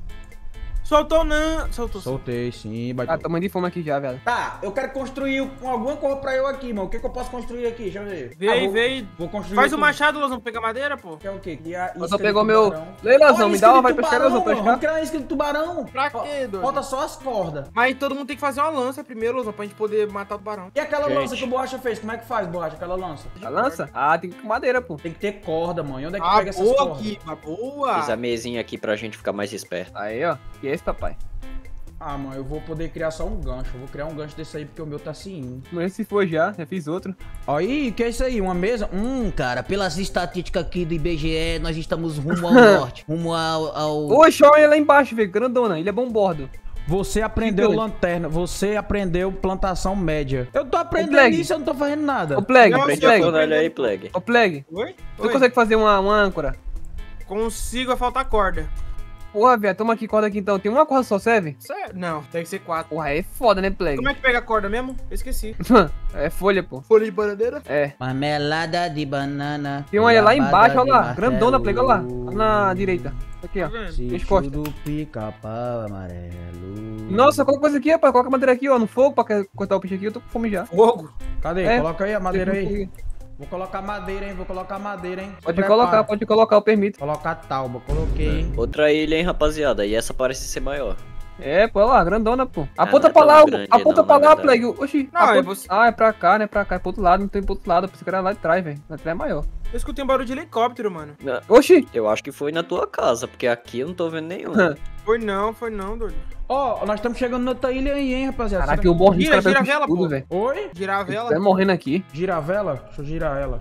Soltou não. Soltou. Soltei, sim, Ah, bateu. tô muito de fome aqui já, velho. Tá, eu quero construir um- alguma coisa pra eu aqui, mano. O que que eu posso construir aqui? Deixa eu ver. Vê Ah, aí, vou- vê aí. Vou construir Faz o aqui. machado, Luzão, pra pegar madeira, pô. Que é o quê? Que a Só isca de pegou meu... tubarão. Leilazão, Ó, me isca dá uma, de vai pescar, tubarão, Lazão, pra mano. pescar. Vamos criar uma isca de tubarão. Pra Ó, quê, doido? Falta só as cordas. Mas todo mundo tem que fazer uma lança primeiro, Luzão, pra gente poder matar o tubarão. E aquela Gente. lança que o Borracha fez? Como é que faz, Borracha, aquela lança? A lança? Ah, tem que ir com madeira, pô. Tem que ter corda, mano. E onde é que Ah, pega essas boa, cordas? Guiba, boa. Fiz a mesinha aqui pra gente ficar mais esperto. Aí, ó. E esse, papai? Ah, mano, eu vou poder criar só um gancho. Eu vou criar um gancho desse aí porque o meu tá assim. Mas se for já, já fiz outro. Aí, o que é isso aí? Uma mesa? Hum, cara, pelas estatísticas aqui do I B G E, nós estamos rumo ao norte. Rumo ao... ao... Oxe, olha ele lá embaixo, velho. Grandona. Ele é bom bordo. Você aprendeu Que lanterna, você aprendeu plantação média. Eu tô aprendendo Plague. isso, eu não tô fazendo nada. Ô, Plague, Não, ô, Aprende eu a tô Plague. tornalha aí, Plague. Ô, Plague. Oi? Tu Oi. consegue fazer uma, uma âncora? Consigo, vai faltar corda. Porra, velho, toma aqui corda aqui então. Tem uma corda só, serve? Sério? Não, tem que ser quatro. Porra, é foda, né, Plague? Como é que pega a corda mesmo? Eu esqueci. É folha, pô. Folha de bananeira? É. Marmelada de banana. Tem uma aí lá goiabada embaixo, olha de lá. Grandona, Plague, olha lá. martelo. Lá na direita. Aqui, ó. Sítio As costas. do pica-pau amarelo. Nossa, coloca coisa aqui, rapaz. Coloca a madeira aqui, ó, no fogo pra cortar o peixe aqui. Eu tô com fome já. Fogo. Cadê? É. Coloca aí a madeira aí. Vou colocar madeira, hein? Vou colocar madeira, hein? Se Pode prepara. colocar, pode colocar, eu permito. Colocar talba, coloquei, hein? Outra ilha, hein, rapaziada. E essa parece ser maior. É, pô, olha lá, grandona, pô. Ah, Aponta não é pra tão lá, grande, aponta não, pra na lá, verdade. Plague. Oxi. Não, aponta- é você- Ah, é pra cá, né? Pra cá, é pro outro lado, não tem pro outro lado. Eu pensei que era lá de trás, velho. Lá de trás é maior. Eu escutei um barulho de helicóptero, mano. Oxi! Eu acho que foi na tua casa, porque aqui eu não tô vendo nenhum. Foi não, foi não, doido. Ó, nós estamos chegando na outra ilha aí, hein, rapaziada? Caraca, Será eu morri, Gira, os caras gira a pegam vela, tudo, pô. velho. Oi? Girar a vela. Vai morrendo aqui. Gira a vela? Deixa eu girar ela.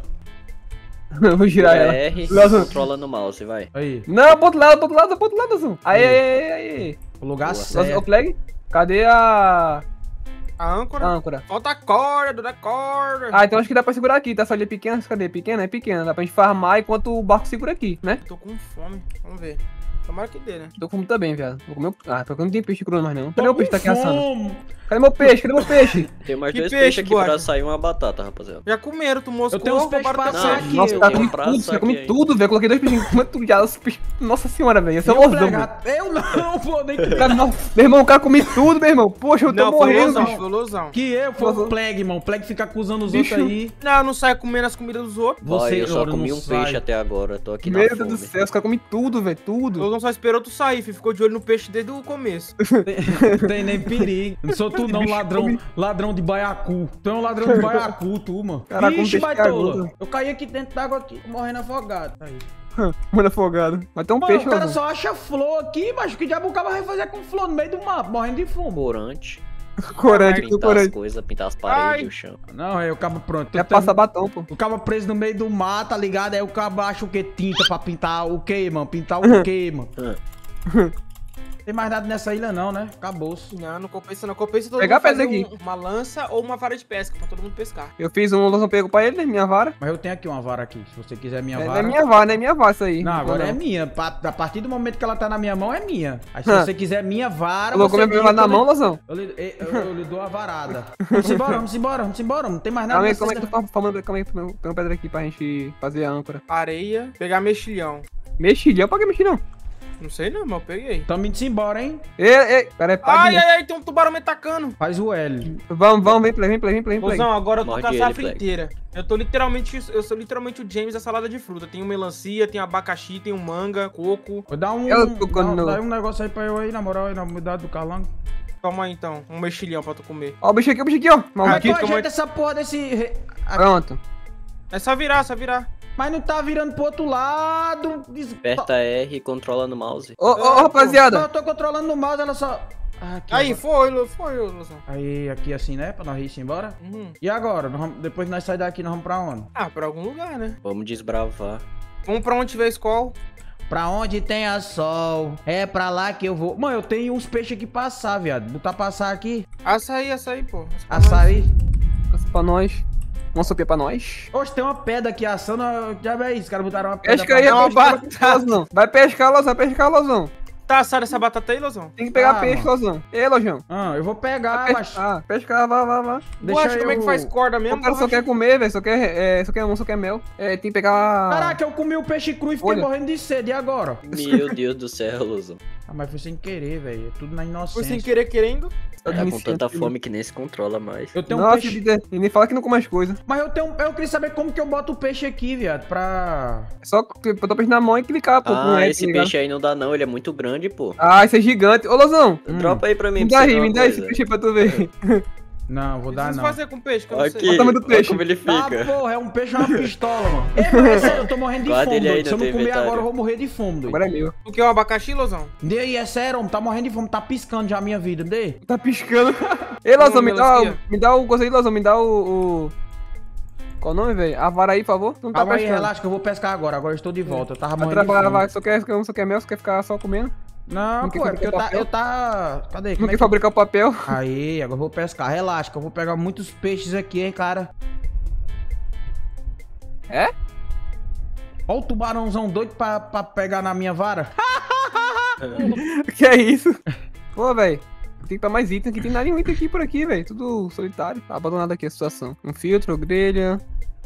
Eu vou girar ela. R, Nossa. controlando o mouse, vai. Aí, Não, pro outro lado, pro outro lado, pro outro lado, Zoom. Aí, aí, aí, aí. o lugar Boa. Nossa, ô, certo. Plague, cadê a... A a âncora. âncora? Falta a corda, da corda. Ah, então acho que dá pra segurar aqui, tá? Essa ilha é pequena, cadê? Pequena? É pequena, dá pra gente farmar enquanto o barco segura aqui, né? Tô com fome. Vamos ver. Tomara que dê, né? Tô com fome também, viado. Vou comer o... Ah, porque não tem peixe cru mais não. Tô Cadê o com peixe que tá aqui assando? fome. Cadê meu peixe? Cadê meu peixe? Tem mais Que dois peixe, peixes aqui pra Borja? sair uma batata, rapaziada. Já comeram, tu moscou, Eu tenho uns peixes roubaram pra teu assar peixe. aqui. Nossa, eu tá tenho comi um prato tudo, você aqui comi ainda. tudo, velho. Coloquei dois peixinhos, comi tudo já. Os peixes- Nossa senhora, velho. Esse é Eu, mozão, velho. plega- eu não vou nem Cara, não- Meu irmão, o cara comi tudo, meu irmão. Poxa, eu tô Não, foi morrendo, losão, bicho. foi losão. que eu for Nossa. o Plague, mano. O Plague fica acusando os Bicho. outros aí. Não, eu não saio comendo as comidas dos outros. Você, Você eu só ora, comi não um sai. peixe até agora, tô aqui na Meu fome. Deus do céu, os caras comem tudo, velho. O Tudo. losão só esperou tu sair, filho. Ficou de olho no peixe desde o começo. Não tem nem perigo. Não sou tu não, bicho ladrão, come- ladrão de baiacu. Tu é um ladrão de baiacu, tu, mano. Caraca, como Vixe, peixe baitola. cagudo. Eu caí aqui dentro d'água aqui, morrendo afogado. Aí. Mano afogado. Mas tem um Mano, peixe, o cara Lozão. só acha flor aqui, mas que diabo o cara vai fazer com flor no meio do mato, morrendo de fumo. Corante, Corante, tudo pintar as corante. coisas, pintar as paredes Ai. e o chão. Não, aí o cabo pronto. Quer Tu tem- passar batom, pô. O cabo preso no meio do mato, tá ligado? Aí o cabo acha o que? Tinta pra pintar o quê, mano? Pintar o quê, mano? Tem mais nada nessa ilha não, né? Acabou-se. Não, não compensa não. Compensa todo Pegar mundo fazer pedra aqui. um- uma lança ou uma vara de pesca pra todo mundo pescar. Eu fiz um Lozão pego pra ele, né? Minha vara. Mas eu tenho aqui uma vara aqui. Se você quiser minha É, não vara... é minha vara, não é minha vara isso aí. Não, agora não. é minha. Pa- A partir do momento que ela tá na minha mão, é minha. Aí se Hã. você quiser minha vara, Eu vou você comer minha diga vara na que eu mão, lhe- Lozão. Eu lhe, eu, eu lhe dou a varada. Vamos embora, vamos embora, vamos embora. Não tem mais nada Calma aí, nessa como é que tu ilha. tá formando? Calma aí, tem uma pedra aqui pra gente fazer a âncora. Areia, pegar mexilhão. Mexilhão? Pra que mexilhão? Não sei não, mas eu peguei. Tamo indo embora, hein? Ei, ei, pera aí, Ai, paguinha. ai, ai, tem um tubarão me atacando. Faz o L. Vamos, vamos, vem play, vem play, vem play, vem play. Mozão, agora eu tô Morde com a ele, safra Black. inteira. Eu tô literalmente, eu sou literalmente o James da salada de fruta. Tem melancia, tem abacaxi, tem manga, coco. Vou dar um, Eu tô dá, quando- dá um negócio aí pra eu aí, na moral, aí na umidade do calango. Toma aí então, um mexilhão pra tu comer. Ó, o bicho aqui, o bicho aqui, ó. Mas Maldito. qual como é- jeito essa porra desse... re- Aqui. Pronto. É só virar, só virar. Mas não tá virando pro outro lado. Des- Aperta R e controla no mouse. Ô, ô, ô, Não, rapaziada. eu tô controlando no mouse, ela só... Ah, aqui, Aí, agora. foi, Lu- foi, Luzão. Aí, aqui assim, né? Pra nós ir embora. Uhum. E agora? Nós vamos- depois que nós sair daqui, nós vamos pra onde? Ah, pra algum lugar, né? Vamos desbravar. Vamos pra onde tiver a escola. Pra onde tem a sol, é pra lá que eu vou. Mano, eu tenho uns peixes aqui passar, viado. Botar passar aqui, Açaí, açaí, pô. Assa pra açaí. Passa pra nós. Uma sopinha pra nós. Oxe, tem uma pedra aqui assando. Já vê isso, os caras botaram uma pedra Pesca aí, É uma pesca, batata. Lozão. Vai pescar, Lozão, vai pescar, Lozão. Tá assada essa batata aí, Luzão? Tem que pegar Ah, peixe, mano. Lozão. Ei, Lojão. Ah, eu vou pegar, Vai mas... pescar, pescar, vai, vai, vai. Deixa Borracha, como é que eu- faz corda O mesmo? cara só borracha? quer comer, velho. Só quer, é, só quer um, só quer mel. É, tem que pegar. Caraca, eu comi o peixe cru e fiquei Olha. morrendo de sede. E agora? Meu Deus do céu, Luzão. Ah, mas foi sem querer, velho. É tudo na Foi inocência. sem querer querendo. Tá Tá com iniciante, tanta né? fome que nem se controla mais. Eu tenho um Nossa, peixe... vida, e nem fala que não come as coisas. Mas eu tenho... Eu queria saber como que eu boto o peixe aqui, viado. Pra... É só botar o peixe na mão e clicar, pô. com Ah, F, esse tá ligado? peixe aí não dá não, ele é muito grande, pô. Ah, esse é gigante. Ô, Lozão. Hum. Dropa aí pra mim, Me pra dá você aí, ver me uma dá esse coisa. peixe aí pra tu ver. Não, vou O que dar vocês não. fazer com peixe? Que eu não sei. Aqui, Olha o tamanho do olha peixe. como ele Ah, fica. porra, é um peixe ou uma pistola, mano. Ei, mas é sério, eu tô morrendo de Guarda fome, ele aí doido. no Se eu não teu comer inventário. agora, eu vou morrer de fome, doido. Agora é meu. Tu quer um abacaxi, Lozão? Dê aí, é sério, homem, tá morrendo de fome, tá piscando já a minha vida, dê. Tá piscando. Ei, Lozão, me dá, melancia. me dá o coisa aí, Lozão. Me dá o... o... Qual o nome, velho? A vara aí, por favor. Tu não tá Calma aí, pescando. relaxa que eu vou pescar agora, agora eu estou de volta, eu tava Vai morrendo de trabalhar, fome. vai. Só quer, só quer mel, só quer ficar só comendo. Não, Não quer pô, é porque eu fabricar tá, eu tá... Cadê? Não Como é quer que... fabricar o papel. Aí, agora eu vou pescar, relaxa que eu vou pegar muitos peixes aqui, hein, cara. É? Ó o tubarãozão doido pra, pra pegar na minha vara. Que é isso? Pô, velho. Tem que ir pra mais itens, que tem nada muito aqui por aqui, velho. Tudo solitário. Tá abandonado aqui a situação. Um filtro, grelha.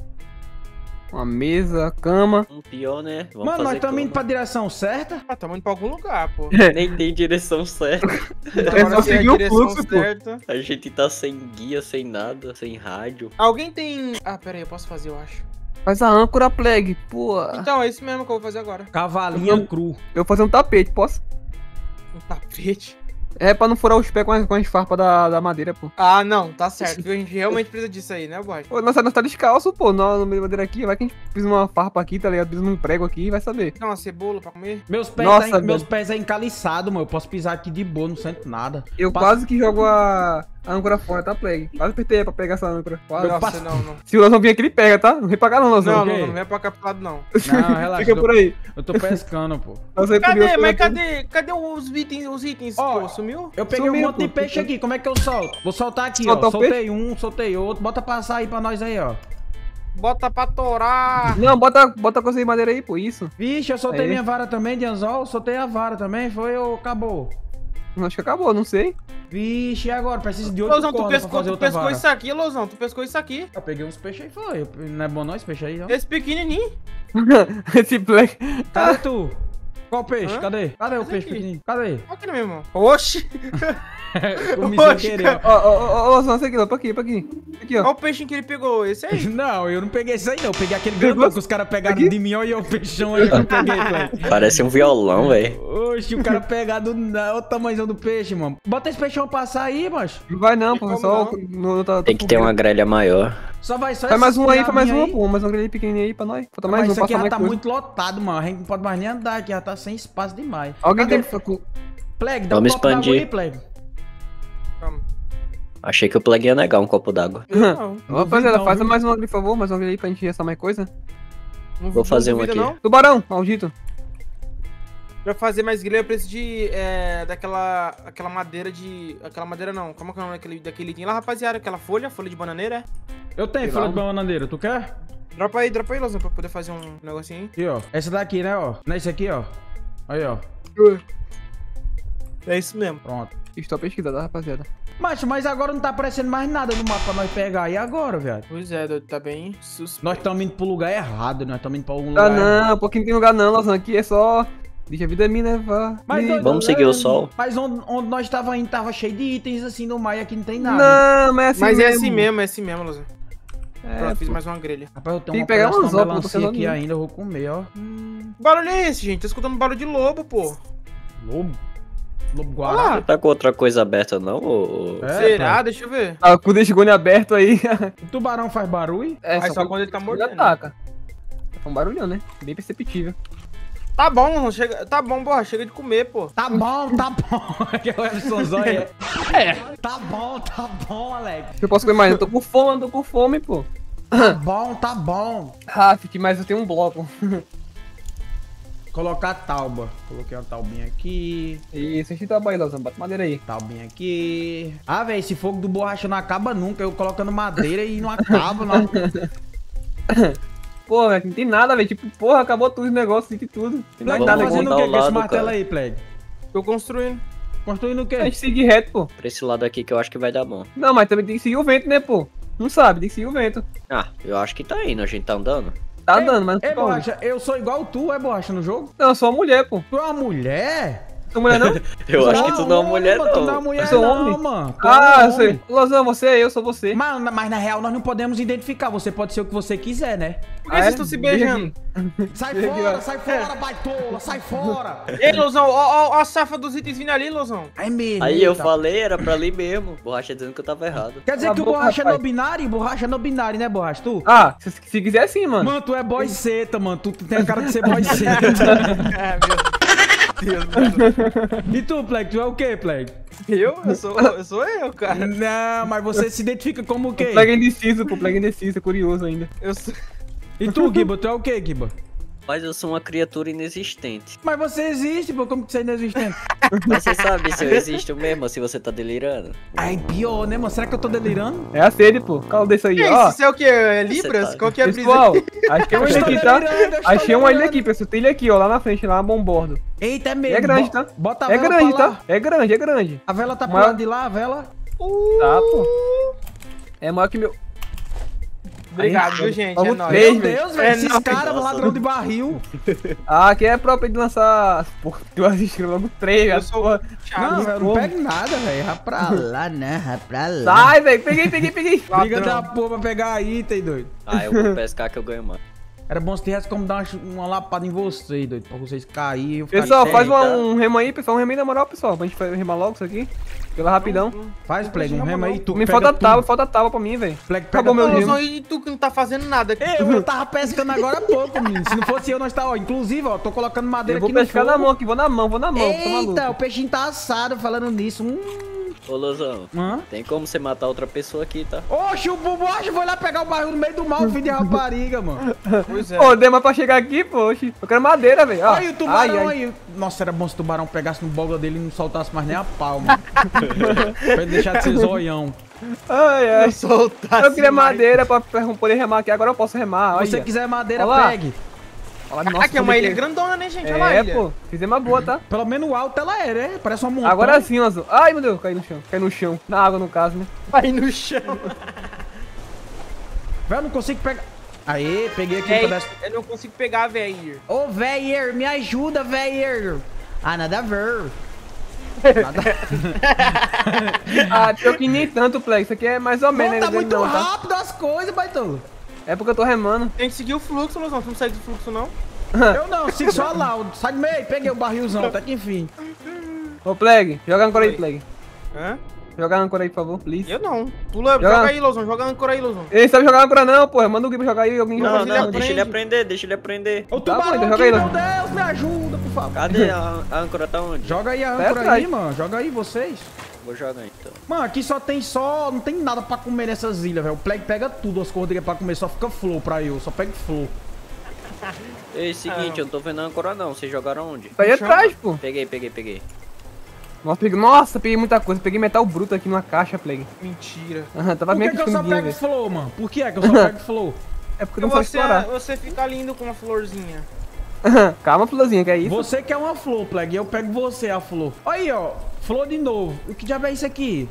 Uma mesa, cama. Um pior, né? Vamos Mano, nós fazer estamos indo como? pra direção certa? Ah, tamo indo pra algum lugar, pô. Nem tem direção certa. É só se a seguir o direção fluxo, pô. certa. A gente tá sem guia, sem nada, sem rádio. Alguém tem... Ah, pera aí, eu posso fazer, eu acho. Faz a âncora plague, pô. Então, é isso mesmo que eu vou fazer agora. Cavalinha Vamos- cru. Eu vou fazer um tapete, posso? Um tapete. É pra não furar os pés com as, com as farpas da, da madeira, pô. Ah, não, tá certo. viu? A gente realmente precisa disso aí, né, Borracha? Pô, nós, nós tá descalço, pô, no, no meio da madeira aqui. Vai que a gente pisa uma farpa aqui, tá ligado? Pisa num prego aqui, vai saber. Dá uma cebola pra comer? Meus pés, Nossa, tá, em- meus velho. pés é encaliçado, mano. Eu posso pisar aqui de boa, não sinto nada. Eu Passa- quase que jogo a, a âncora fora, tá, plague? Quase apertei pra pegar essa âncora. Quase. Eu Nossa, passo- não, não. Se o Lozão vir aqui, ele pega, tá? Não vem pagar não, Lozão. Não, quê? não, não, não vem pra cá pro lado, não. Não, relaxa. Fica eu, por aí. eu tô pescando, pô. Nossa, aí por Cadê? isso, Mas eu- cadê? Cadê os itens, os itens, Ó, pô? Sumiu? Eu peguei Sumiu, um monte de pô. peixe aqui, como é que eu solto? Vou soltar aqui, Soltar ó. o Soltei um, soltei outro. Bota passar aí pra nós aí, ó. Bota pra torar. Não, bota, bota coisa de madeira aí, pô, isso. Vixe, eu soltei Aí. minha vara também de anzol. Soltei a vara também, foi ou acabou? Acho que acabou, não sei. Vixe, e agora? Preciso de outro Lozão, tu corda pra pescou, fazer tu outra pescou vara. isso aqui, Lozão. Tu pescou isso aqui. Eu peguei uns peixes aí, foi. Não é bom não esse peixe aí, não? Esse pequenininho. Esse black. Cadê tu? Qual peixe? Hã? Cadê? Cadê o Esse peixe aqui. pequenininho? Cadê? Olha aqui, meu irmão. Oxi. Comi sem Oxe, querer, ó. Ó, ó, ó, ó, Lozão, esse aqui, ó, pra aqui, pra aqui. Aqui, Olha ó. o peixinho que ele pegou. Esse aí. Não, eu não peguei isso aí não. Eu peguei aquele Pegou? grandão que os caras pegaram Aqui? de mim, olha o peixão aí que eu peguei, velho. Parece um violão, velho. Oxe, o cara pegado na... Olha o tamanhozão do peixe, mano. Bota esse peixão passar aí, macho. Não vai não, Tem pô, como só não. no, no, tá, Tem que ter uma grelha maior. Só vai só Faz mais essas um aí, faz mais piabinhas uma, pô. Mais um grelhinho pequenininho aí pra nós. Falta mais Mas um, isso aqui passa já mais tá coisa. muito lotado, mano. A gente não pode mais nem andar aqui, já tá sem espaço demais. Alguém Cadê? tem... Plague, dá Vamos um copo d'água expandir. aí, Plague. Vamos. Achei que o plug ia negar um copo d'água. Não, Ó, rapaziada, não, faz viu? mais um ali, por favor. Mais um ali aí pra gente assar mais coisa. não Vou fazer um duvida, aqui. não. Tubarão, maldito. Pra fazer mais grelha eu preciso de, é, daquela aquela madeira de... Aquela madeira não, como é que é o nome daquele, daquele item lá, rapaziada? Aquela folha, folha de bananeira, é? Eu tenho Sei folha lá. de bananeira, tu quer? Dropa aí, dropa aí, Lozão, pra poder fazer um negocinho Aqui, ó. Essa daqui, né, ó. Não é isso aqui, ó. Aí, ó. aí. É isso mesmo. Pronto. Estou pesquisando, tá, rapaziada? Macho, mas agora não tá aparecendo mais nada no mapa pra nós pegar. E agora, viado? Pois é, doido, tá bem suspeito. Nós estamos indo pro lugar errado, nós estamos indo pra algum Ah, lugar errado. não, porque não tem lugar não, Lozão. Aqui é só... Deixa a vida me levar. Mas, me... doido, Vamos seguir o sol. Mas onde, onde nós tava indo tava cheio de itens assim no mar e aqui não tem nada. Não, mas é assim Mas mesmo. é assim mesmo, é assim mesmo, Lozão. É, Pronto, fiz pô. mais uma grelha. Rapaz, eu tenho Tem uma que pegar pedaço uns de uma ovos, não tô melancia aqui pensando ainda, eu vou comer, ó. Que barulho é esse, gente? Tô escutando barulho de lobo, pô. Lobo. Lobo Olha guará. lá. Tá com outra coisa aberta, não? Ou... É, Será? pai. Deixa eu ver. Ah, com o desgone aberto aí. O tubarão faz barulho? É, Mas só quando ele tá mordendo. ataca. É um barulhão, né? Bem perceptível. Tá bom, Lozão, chega... Tá bom, porra, chega de comer, pô. Tá bom, tá bom. Que é o Everson Zóia. É. Tá bom, tá bom, Alex. Eu posso comer mais, eu tô com fome, eu tô com fome, pô. Tá bom, tá bom. Rafik, mas eu tenho um bloco. Colocar tauba. Coloquei uma taubinha aqui. Isso, enche tua baila, bate madeira aí. Taubinha aqui. Ah, velho, esse fogo do borracha não acaba nunca. Eu colocando madeira e não acaba, não. Pô, velho, não tem nada, velho. Tipo, porra, acabou tudo os negócios e tudo. Tem mais Plague, Vamos tá nada aqui. fazendo o montar que ao com esse lado, martelo cara. aí, Plague? Tô construindo. Construindo o quê? A gente seguir reto, pô. Pra esse lado aqui que eu acho que vai dar bom. Não, mas também tem que seguir o vento, né, pô? Não sabe, tem que seguir o vento. Ah, eu acho que tá indo, a gente tá andando. Tá Ei, andando, mas não Ei, sei pra onde. borracha, eu sou igual tu, é borracha no jogo? Não, eu sou uma mulher, pô. Tu é uma mulher? Sou mulher, não? Eu acho que tu não é uma mulher, mano, Tu não é não. mulher, Eu sou não, homem. mano. Tu é Ah, um eu sei. homem. Lozão, você é eu, sou você. Mas, mas na real nós não podemos identificar. Você pode ser o que você quiser, né? Por que Ah, vocês é? estão se Deixa beijando? aqui. Sai Vem aqui, fora, ó. sai fora, baitola, sai fora. Ei, Lozão, ó, ó, ó a safa dos itens vindo ali, Lozão. É mesmo. Aí eu eita. falei, era pra ali mesmo. Borracha dizendo que eu tava errado. Quer dizer Cala que a o boca, borracha é rapaz. no binário? Borracha é no binário, né, borracha? Tu? Ah, se, se quiser sim, mano. Mano, tu é boy seta, mano. Tu, tu tem a cara de ser boy seta. É, meu Deus, mano. E tu, Plague? Tu é o quê, Plague? Eu? Eu sou, eu sou eu, cara. Não, mas você se identifica como o quê? Plague indeciso, pô. Plague indeciso, é curioso ainda. Eu sou... E tu, Giba? Tu é o quê, Giba? Mas eu sou uma criatura inexistente. Mas você existe, pô. Como que você é inexistente? Mas você sabe se eu existo mesmo ou se você tá delirando? Ai, pior, né, mano? Será que eu tô delirando? É a sede, pô. Calma desse aí, Que ó. isso? Isso é o quê? É Libras? Você tá- Qual que é a brisa? Pessoal, achei uma ilha Estou aqui, tá? delirando, eu estou Achei uma ilha delirando. aqui, pessoal. Tem ilha aqui, ó, lá na frente, lá, bombordo. Eita, é mesmo. É grande, Bo- tá? Bota a É vela grande, pra lá. tá? É grande, é grande. A vela tá pro Maior- lado de lá, a vela. Tá, pô. É maior que meu... Obrigado, Aí, viu, gente? vamos É nóis. três. Meu velho. Deus, velho. É Esses nóis. caras, Nossa. ladrão de barril. Ah, aqui é próprio de lançar... Pô, duas estrelas, logo três, Eu velho. sou Porra. Não, Thiago. velho, não como? pega nada, velho. Vai pra lá, né? Vai pra lá. Sai, velho. Peguei, peguei, peguei. Briga Ladrão. da porra pra pegar item, doido. Ah, eu vou pescar que eu ganho mais. Era bom se tivesse como dar uma, chu- uma lapada em vocês, doido. Pra vocês caírem e eu ficar Pessoal, de faz pé. uma- tá? um remo aí, pessoal. Um remo aí na moral, pessoal. Pra gente fa- remar logo isso aqui. Pela rapidão. Faz, Plague, um remo aí. Tu Me pega falta tudo. tábua, falta tábua pra mim, velho. Plague, pega Acabou meu tudo. dia. Lozão, e tu que não tá fazendo nada aqui? Eu, eu tava pescando agora há pouco, menino. Se não fosse eu, nós tava, ó. Inclusive, ó, tô colocando madeira Eu vou aqui no pescar fogo. na mão aqui, vou na mão, vou na mão. tô maluco. Eita, o peixinho tá assado falando nisso. Hum. Ô, Lozão, Hã? tem como você matar outra pessoa aqui, tá? Oxe, o Bubocha foi lá pegar o barril no meio do mal, filho de rapariga, mano. Pois é. Pô, demora pra chegar aqui, pô. oxi. Eu quero madeira, velho. Ah, Olha o tubarão ai, ai. aí. Nossa, era bom se o tubarão pegasse no boga dele e não soltasse mais nem a pau, mano. Pra ele deixar de ser zoião. Ai, ai. Eu sou o Tassi Eu queria mais. madeira pra pra poder remar aqui. Agora eu posso remar. Se Olha. você quiser madeira, Olha lá. pegue. Olha, nossa, Aqui é uma como ilha que- grandona, né, gente? Olha lá a É, ilha. pô. Fizemos uma boa, tá? Pelo menos alto ela é, né? Parece uma montanha. Agora sim, Lanzo. Ai, meu Deus. Caí no chão. Caí no chão. Na água, no caso, né? Vai no chão. Velho, eu não consigo pegar. Aê, peguei aqui um É, pedaço. eu não consigo pegar, velho. Ô, Veyer, me ajuda, Veyer. Ah, nada a ver. Ah, pior que nem tanto, Play. Isso aqui é mais ou menos. Não, tá né, muito não, tá? rápido as coisas, baitolo. É porque eu tô remando. Tem que seguir o fluxo, Lozão. Tu não sai do fluxo, não? Eu não, sigo só lá. ó. Sai do meio, peguei o barrilzão, até que enfim. Ô, Plague, joga a âncora aí, Oi. Plague. Hã? Joga a âncora aí, por favor, please. Eu não. Pula, Joga. joga aí, Lozão. Joga a âncora aí, Lozão. Ele sabe jogar âncora não, porra. Manda o Giba jogar aí, alguém Não, joga. Não, mas ele não, deixa ele aprende. aprender, deixa ele aprender. Ô, Tá, tubarão mãe, joga aqui, aí, meu Lozão. Deus, me ajuda, por favor. Cadê a, a âncora? Tá onde? Joga aí a Vai âncora atrás. aí, mano. Joga aí, vocês. Vou jogar então. Mano, aqui só tem só... Não tem nada pra comer nessas ilhas, velho. O Plague pega tudo, as cordeiras pra comer. Só fica flor pra eu. Só pega flor. Ei, seguinte, eu não tô vendo a âncora não. Vocês jogaram onde? Tá aí atrás, pô. Peguei, peguei, peguei. Nossa, peguei, nossa, peguei muita coisa. Peguei metal bruto aqui numa caixa, Plague. Mentira. Aham, tava Por meio que, que que eu só escondidinho, pego velho. flow, mano? Por que é que eu só pego flow? É porque Porque eu não sabe você, explorar. você fica lindo com uma florzinha. Calma, Florzinha, que é isso? Você quer uma flor, Plague, e eu pego você a flor. Aí, ó, flor de novo. O que diabo é isso aqui?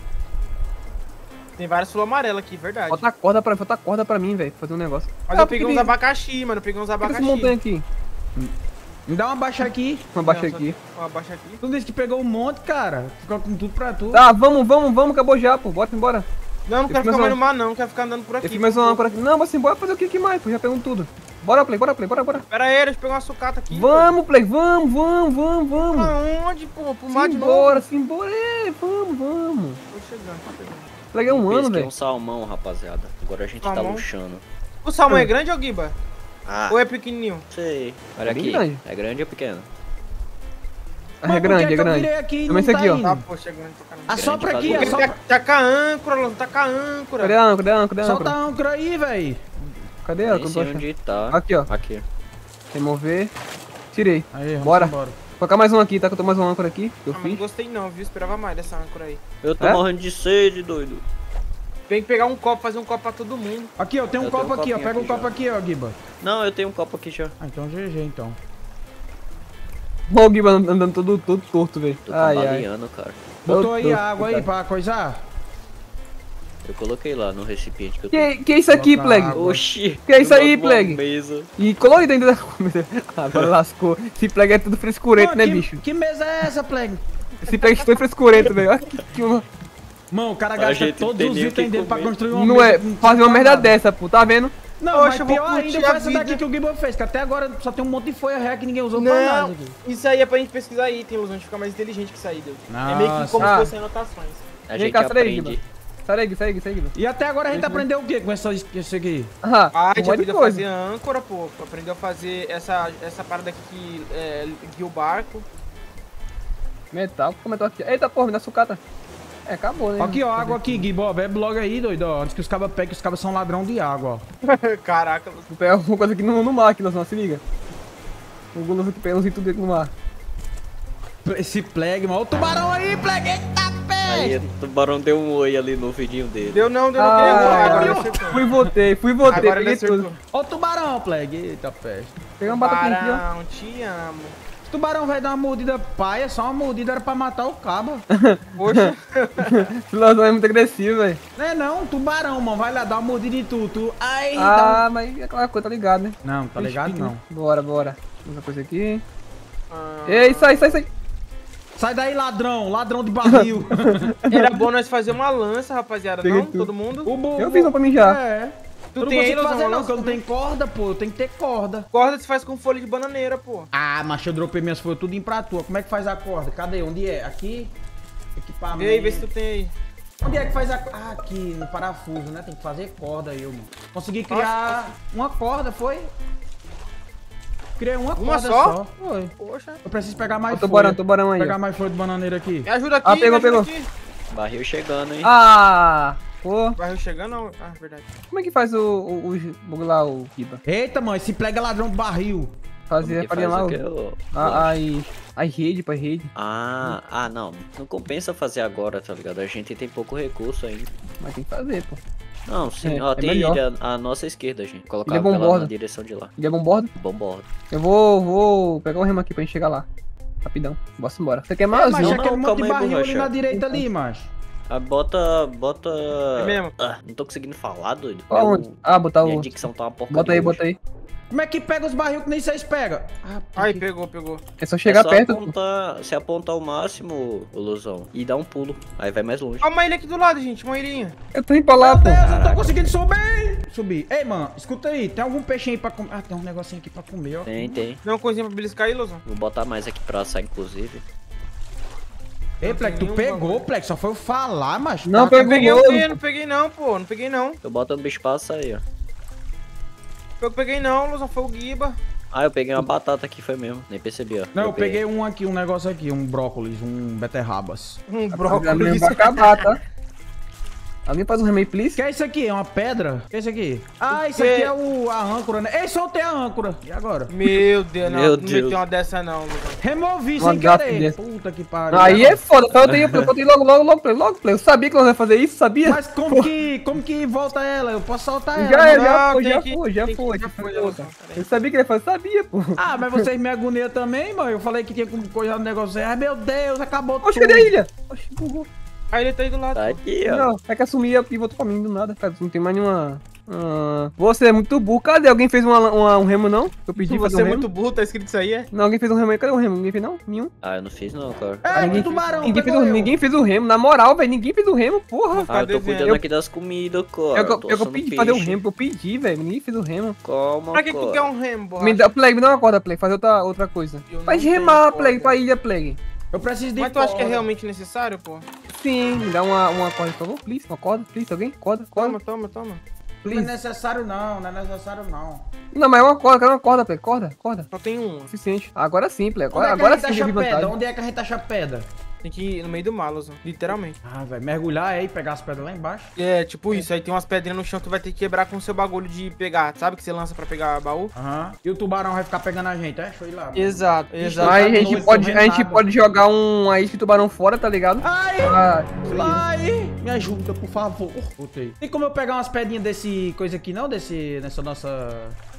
Tem várias flores amarelas aqui, verdade. Falta corda pra, falta corda pra mim, velho, fazer um negócio. Mas Ah, eu peguei porque uns ele- abacaxi, mano. Eu peguei uns Por que essa abacaxi. montanha aqui? Me dá uma baixa aqui. Uma baixa Não, só- aqui. Ó, abaixa aqui. Tu disse que pegou um monte, cara. Ficou com tudo pra tu. Tá, vamos, vamos, vamos, acabou já, pô. Bota embora. Não, não Eu quero fiz ficar mais mais uma- no mar, não. Não quero ficar andando por aqui. Eu fiz mais uma âncora aqui. Não, mas embora fazer o que aqui mais, pô. Já pegamos tudo. Bora, Play, bora, Play, bora, bora. Pera aí, deixa eu pegar uma sucata aqui. Vamos, Play, vamos, vamos, vamos, vamos. Aonde, pô? Pro mar de novo? Simbora, simbora, é, vamos, vamos. Tô chegando, tô chegando. Play é um ano, Pesquei velho. um salmão, rapaziada. Agora a gente tá Salmão? luxando. O salmão é grande ou Giba? Ah, Ou é pequenininho? sei. Olha É bem aqui. grande. É grande ou pequeno? É Mas por grande, que é que eu grande. virei aqui e Também não esse aqui, ó. indo? Tá, poxa, é grande pra caramba. Assopra aqui, Grande, Porque assopra. tá, tá com a âncora, Lon, tá com a âncora. Cadê a âncora, cadê a âncora, cadê a Solta âncora? a âncora aí, véi. Cadê ela? Nem Que eu tô sei achando. onde tá. Aqui, ó. Aqui. Remover. Tirei. Aí, vamos Bora. embora. Vou colocar mais um aqui, tá? Que eu tô mais um âncora aqui. Que eu Ah, mas não fiz. gostei não, viu? Esperava mais dessa âncora aí. Eu tô É? morrendo de sede, doido. Tem que pegar um copo, fazer um copo pra todo mundo. Aqui, ó, tem um Eu copo tenho um aqui, ó. copinho Pega um aqui copo já. aqui, ó, Giba. Não, eu tenho um copo aqui já. Ah, então G G, então. Ó, o Giba andando todo, todo torto, velho. Tô Ai, ai. cambaleando, cara. Botou Eu aí tô- a água aí pra coisar? Eu coloquei lá no recipiente que eu tô. Que, que é isso aqui, Colocar Plague? água. Oxi. Que é isso do aí, lado de uma Plague? Mesa. E colorido ainda da comida. Agora lascou. Esse Plague é tudo frescurento, Mano, né, que, bicho? Que mesa é essa, Plague? Esse Plague é todo frescurento, velho. Olha que, que uma- Mano, o cara A gasta gente não todos tem os nem o que itens dele pra comer. construir uma Não mesa é com fazer uma tudo merda guardado. dessa, pô. Tá vendo? Não, Poxa, mas eu vou pior ainda curtir foi a essa daqui vida. que o Giba fez, que até agora só tem um monte de folha ré que ninguém usou pra nada Não, aqui. isso aí é pra gente pesquisar item, Luzão. A gente fica mais inteligente que isso aí, Deus. É meio que Nossa. como Ah. se fossem anotações. A Vem gente cá, sai daí, aprende. Giba. Sai daí, sai daí, sai daí. E até agora a gente Isso, aprendeu o que com essa, isso aqui? Ah, Ah, a um gente monte de aprendeu a coisa. fazer âncora, pô. Aprendeu a fazer essa, essa parada aqui que é, guia o barco. Metal, como metal aqui. Eita, porra, me dá sucata. É, acabou, né? Aqui, ó, água aqui, Giba, ó, bebe logo aí, doido, ó. Antes que os cabas peguem, que os cabas são ladrão de água, ó. Caraca, Luzão. Vou pegar alguma coisa aqui no, no mar, aqui, Luzão, se liga. O Gulas aqui pega uns itens tudo aqui no mar. Esse Plague, mano. Ó o tubarão aí, Plague. Eita, Aí pé! o tubarão deu um oi ali no vidinho dele. Deu não, deu não. Ah, Pegou, agora agora ele eu- acertou. Fui e voltei, fui e voltei, Agora ele peguei acertou. tudo. Ó o tubarão, Plague. Eita, peste. Peguei uma batatinha aqui, ó. Barão, te amo. O tubarão vai dar uma mordida paia, só uma mordida era pra matar o cabo. Poxa, Esse Luzão é muito agressivo, velho. Não é não, um tubarão, mano. Vai lá dar uma mordida em tu. tu... Ai, Ah, mas é aquela coisa, tá ligado, né? dá um... Não, tá ligado não. Bora, bora. Outra coisa aqui. ah, Ei, sai, sai, sai. Sai daí, ladrão. Ladrão de barril. era bom nós fazer uma lança, rapaziada, Peguei não? tudo. Todo mundo? O bo- Eu fiz uma pra mim já. É. Tu Eu não tem aí, consigo Luzão, fazer uma não, lança porque eu não também? tenho corda, pô. Eu tenho que ter corda. Corda se faz com folha de bananeira, pô. Ah, mas eu dropei minhas folhas tudo em pra tua. Como é que faz a corda? Cadê? Onde é? Aqui? Equipamento. Vê aí, vê se tu tem aí. Onde é que faz a... Ah, aqui, no parafuso, né? Tem que fazer corda eu, mano. Consegui criar uma corda, foi? Criei uma, Uma corda só? só. Foi. Poxa. Eu preciso pegar mais Ó, tubarão, folha. tubarão aí, ó. Pegar mais folha de bananeira aqui. Me ajuda aqui, Ah, pegou, me ajuda pegou. aqui. Barril chegando, hein? Ah, pô. Barril chegando, não? Ah, verdade. Como é que faz o, o, o bagulho lá, o Kiba? Eita, mano, esse plega ladrão de barril. Fazer, Que faria faz lá o o... quê, ô? A, ai, ai, rede, pai, rede. Ah, ah, não. Não compensa fazer agora, tá ligado? A gente tem pouco recurso ainda. Mas tem que fazer, pô. Não, sim. É, Ó, é tem melhor. ilha à nossa esquerda, gente. Colocar Ilha ela bomborda. na direção de lá. Ele é bombordo? Bomborda. Eu vou, vou pegar o remo aqui pra gente chegar lá. Rapidão. Bora embora. Você quer É, mais? mas não, já aquele não, monte de calma aí, barril ali borracha. na direita ali, macho. Ah, bota. Bota. É mesmo? Ah, não tô conseguindo falar, doido. Aonde? Meu- Ah, botar Minha o... dicção tá uma porcaria. Bota aí, hoje. bota aí. Como é que pega os barril que nem vocês pegam? Ah, Aí, porque- pegou, pegou. É só chegar é só perto. pô. Apontar, se apontar o máximo, o Luzão, e dar um pulo. Aí vai mais longe. Ó, uma ilha aqui do lado, gente, uma ilhinha. Eu tô indo pra lá, Meu pô. Deus, eu não tô conseguindo subir. Subir. Ei, mano, escuta aí. Tem algum peixinho aí pra comer? Ah, tem um negocinho aqui pra comer, ó. Tem, tem. Dá uma coisinha pra beliscar aí, Luzão. Vou botar mais aqui pra assar, inclusive. Ei, Não Plek, tem tu nenhum pegou, bagulho. Plek. Só foi eu falar, mas... Não, tá- Não peguei o Pegou, quê? não. Não peguei não, pô. Não peguei não. Tô botando bicho pra assar aí, ó. Eu peguei não, Luzão. Foi o Giba. Ah, eu peguei uma batata aqui, foi mesmo. Nem percebi, ó. Não, eu peguei um aqui, um negócio aqui, um brócolis, um beterrabas. Um A minha brócolis. vai acabar, tá? Alguém faz um remo aí, please? Que é isso aqui? É uma pedra? Que é isso aqui? Ah, isso quê? aqui é o, a âncora, né? Ei, soltei a âncora. E agora? Meu Deus, não, Meu não Deus. meteu uma dessa não, Lucão. Removi Uma sem gafa querer. dessa. Puta que pariu. Aí é foda, falta aí, falta aí logo, logo, logo, play, logo, play. Eu sabia que nós ia fazer isso, sabia? Mas como que, como que volta ela? Eu posso soltar ela? Já, mas- já Não, foi, tem já que- foi, já tem que- foi. já já foi, foi. Lucão, peraí. Eu sabia que ele ia fazer, sabia, pô. Ah, mas vocês me agoniam também, mano. Eu falei que tinha como coisa no negócio. Ai, meu Deus, acabou Oxe, tudo. cadê a ilha? Oxe, bugou. Aí ele tá aí do lado. Tá aqui, ó. Não, é que assumi e voltou pra mim do nada, cara. Não tem mais nenhuma... Ah, você é muito burro. Cadê? Alguém fez uma, uma- um remo, não? Eu pedi fazer Você um é remo. muito burro, tá escrito isso aí, é? Não, alguém fez um remo aí. Cadê o remo? Ninguém fez, não? Nenhum. Ah, eu não fiz não, cara. É, ninguém, o tubarão, ninguém, fez pegou o, eu. ninguém fez o remo. Na moral, velho, ninguém fez o remo, porra. Ah, eu tô devendo. cuidando Eu- aqui das comidas, cara. Eu, eu, tô eu, eu assando pedi fazer o peixe. remo, eu pedi, velho. Ninguém fez o remo. Calma, Pra que que tu cara. quer um remo, borracha? Me dá, Plague, me dá uma corda, Plague. Fazer outra, outra coisa. Eu não Faz tenho remar, corda. Plague, pra ilha, Plague. Eu preciso de Mas tu acha que é corda. realmente necessário, pô? Sim, me dá uma, uma corda, por favor, please. Uma corda, please, alguém? Corda, corda, Toma, toma, toma. Não é please. necessário não, não é necessário não. Não, mas é uma corda, eu quero uma corda, Plague. Corda, corda. Só tem um. Suficiente. Agora sim, Plague. Onde Agora, é que agora a gente sim eu acha vi pedra? vantagem. Onde é que a gente acha pedra? Tem que ir no meio do Malazão, literalmente. Ah, velho, mergulhar aí, pegar as pedras lá embaixo. É, tipo isso, aí tem umas pedrinhas no chão que tu vai ter que quebrar com o seu bagulho de pegar. Sabe que você lança pra pegar baú? Aham. E o tubarão vai ficar pegando a gente, é? Deixa eu ir lá. mano. Exato, Ixi, exato. Aí a Não, gente não pode, vendo a gente nada. pode jogar um a isca de tubarão fora, tá ligado? Ai, Ah, ai, me ajuda, por favor. Botei. Tem como eu pegar umas pedrinhas desse coisa aqui não? Desse, nessa nossa,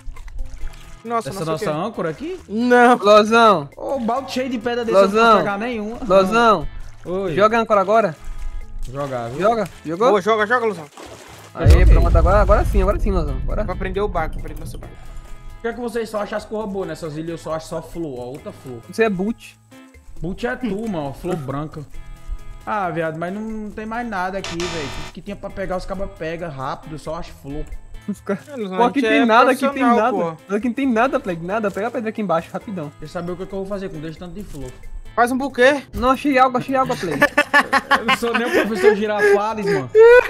Nossa, dessa nossa, nossa o quê? âncora aqui? Não. Lozão, Ô, balde cheio de pedra desse, eu não Lozão. posso pegar nenhuma. Lozão, Oi. joga a âncora agora. Jogar, viu? Joga, jogou? Boa, joga, joga, Luzão. Aí, joguei. pronto, agora, agora sim, agora sim, Lozão. Agora. Pra prender o barco, pra prender nosso barco. Por que, é que vocês só acham as cores boas nessas ilhas? Eu só acho só flor, ó, outra flor. Você é boot. Boot é tu, mano, flor branca. Ah, viado, mas não tem mais nada aqui, velho. Tudo que tinha pra pegar, os cabas pegam rápido, só acho flor. É, Luzão, Pô, a aqui gente tem é nada, aqui tem profissional, nada. pô. Aqui não tem nada, Plague, nada. Pega a pedra aqui embaixo, rapidão. Quer saber o que, que eu vou fazer com esse tanto de flor? Faz um buquê. Não, achei água, achei água, Plague. Eu não sou nem o professor Girafales, mano.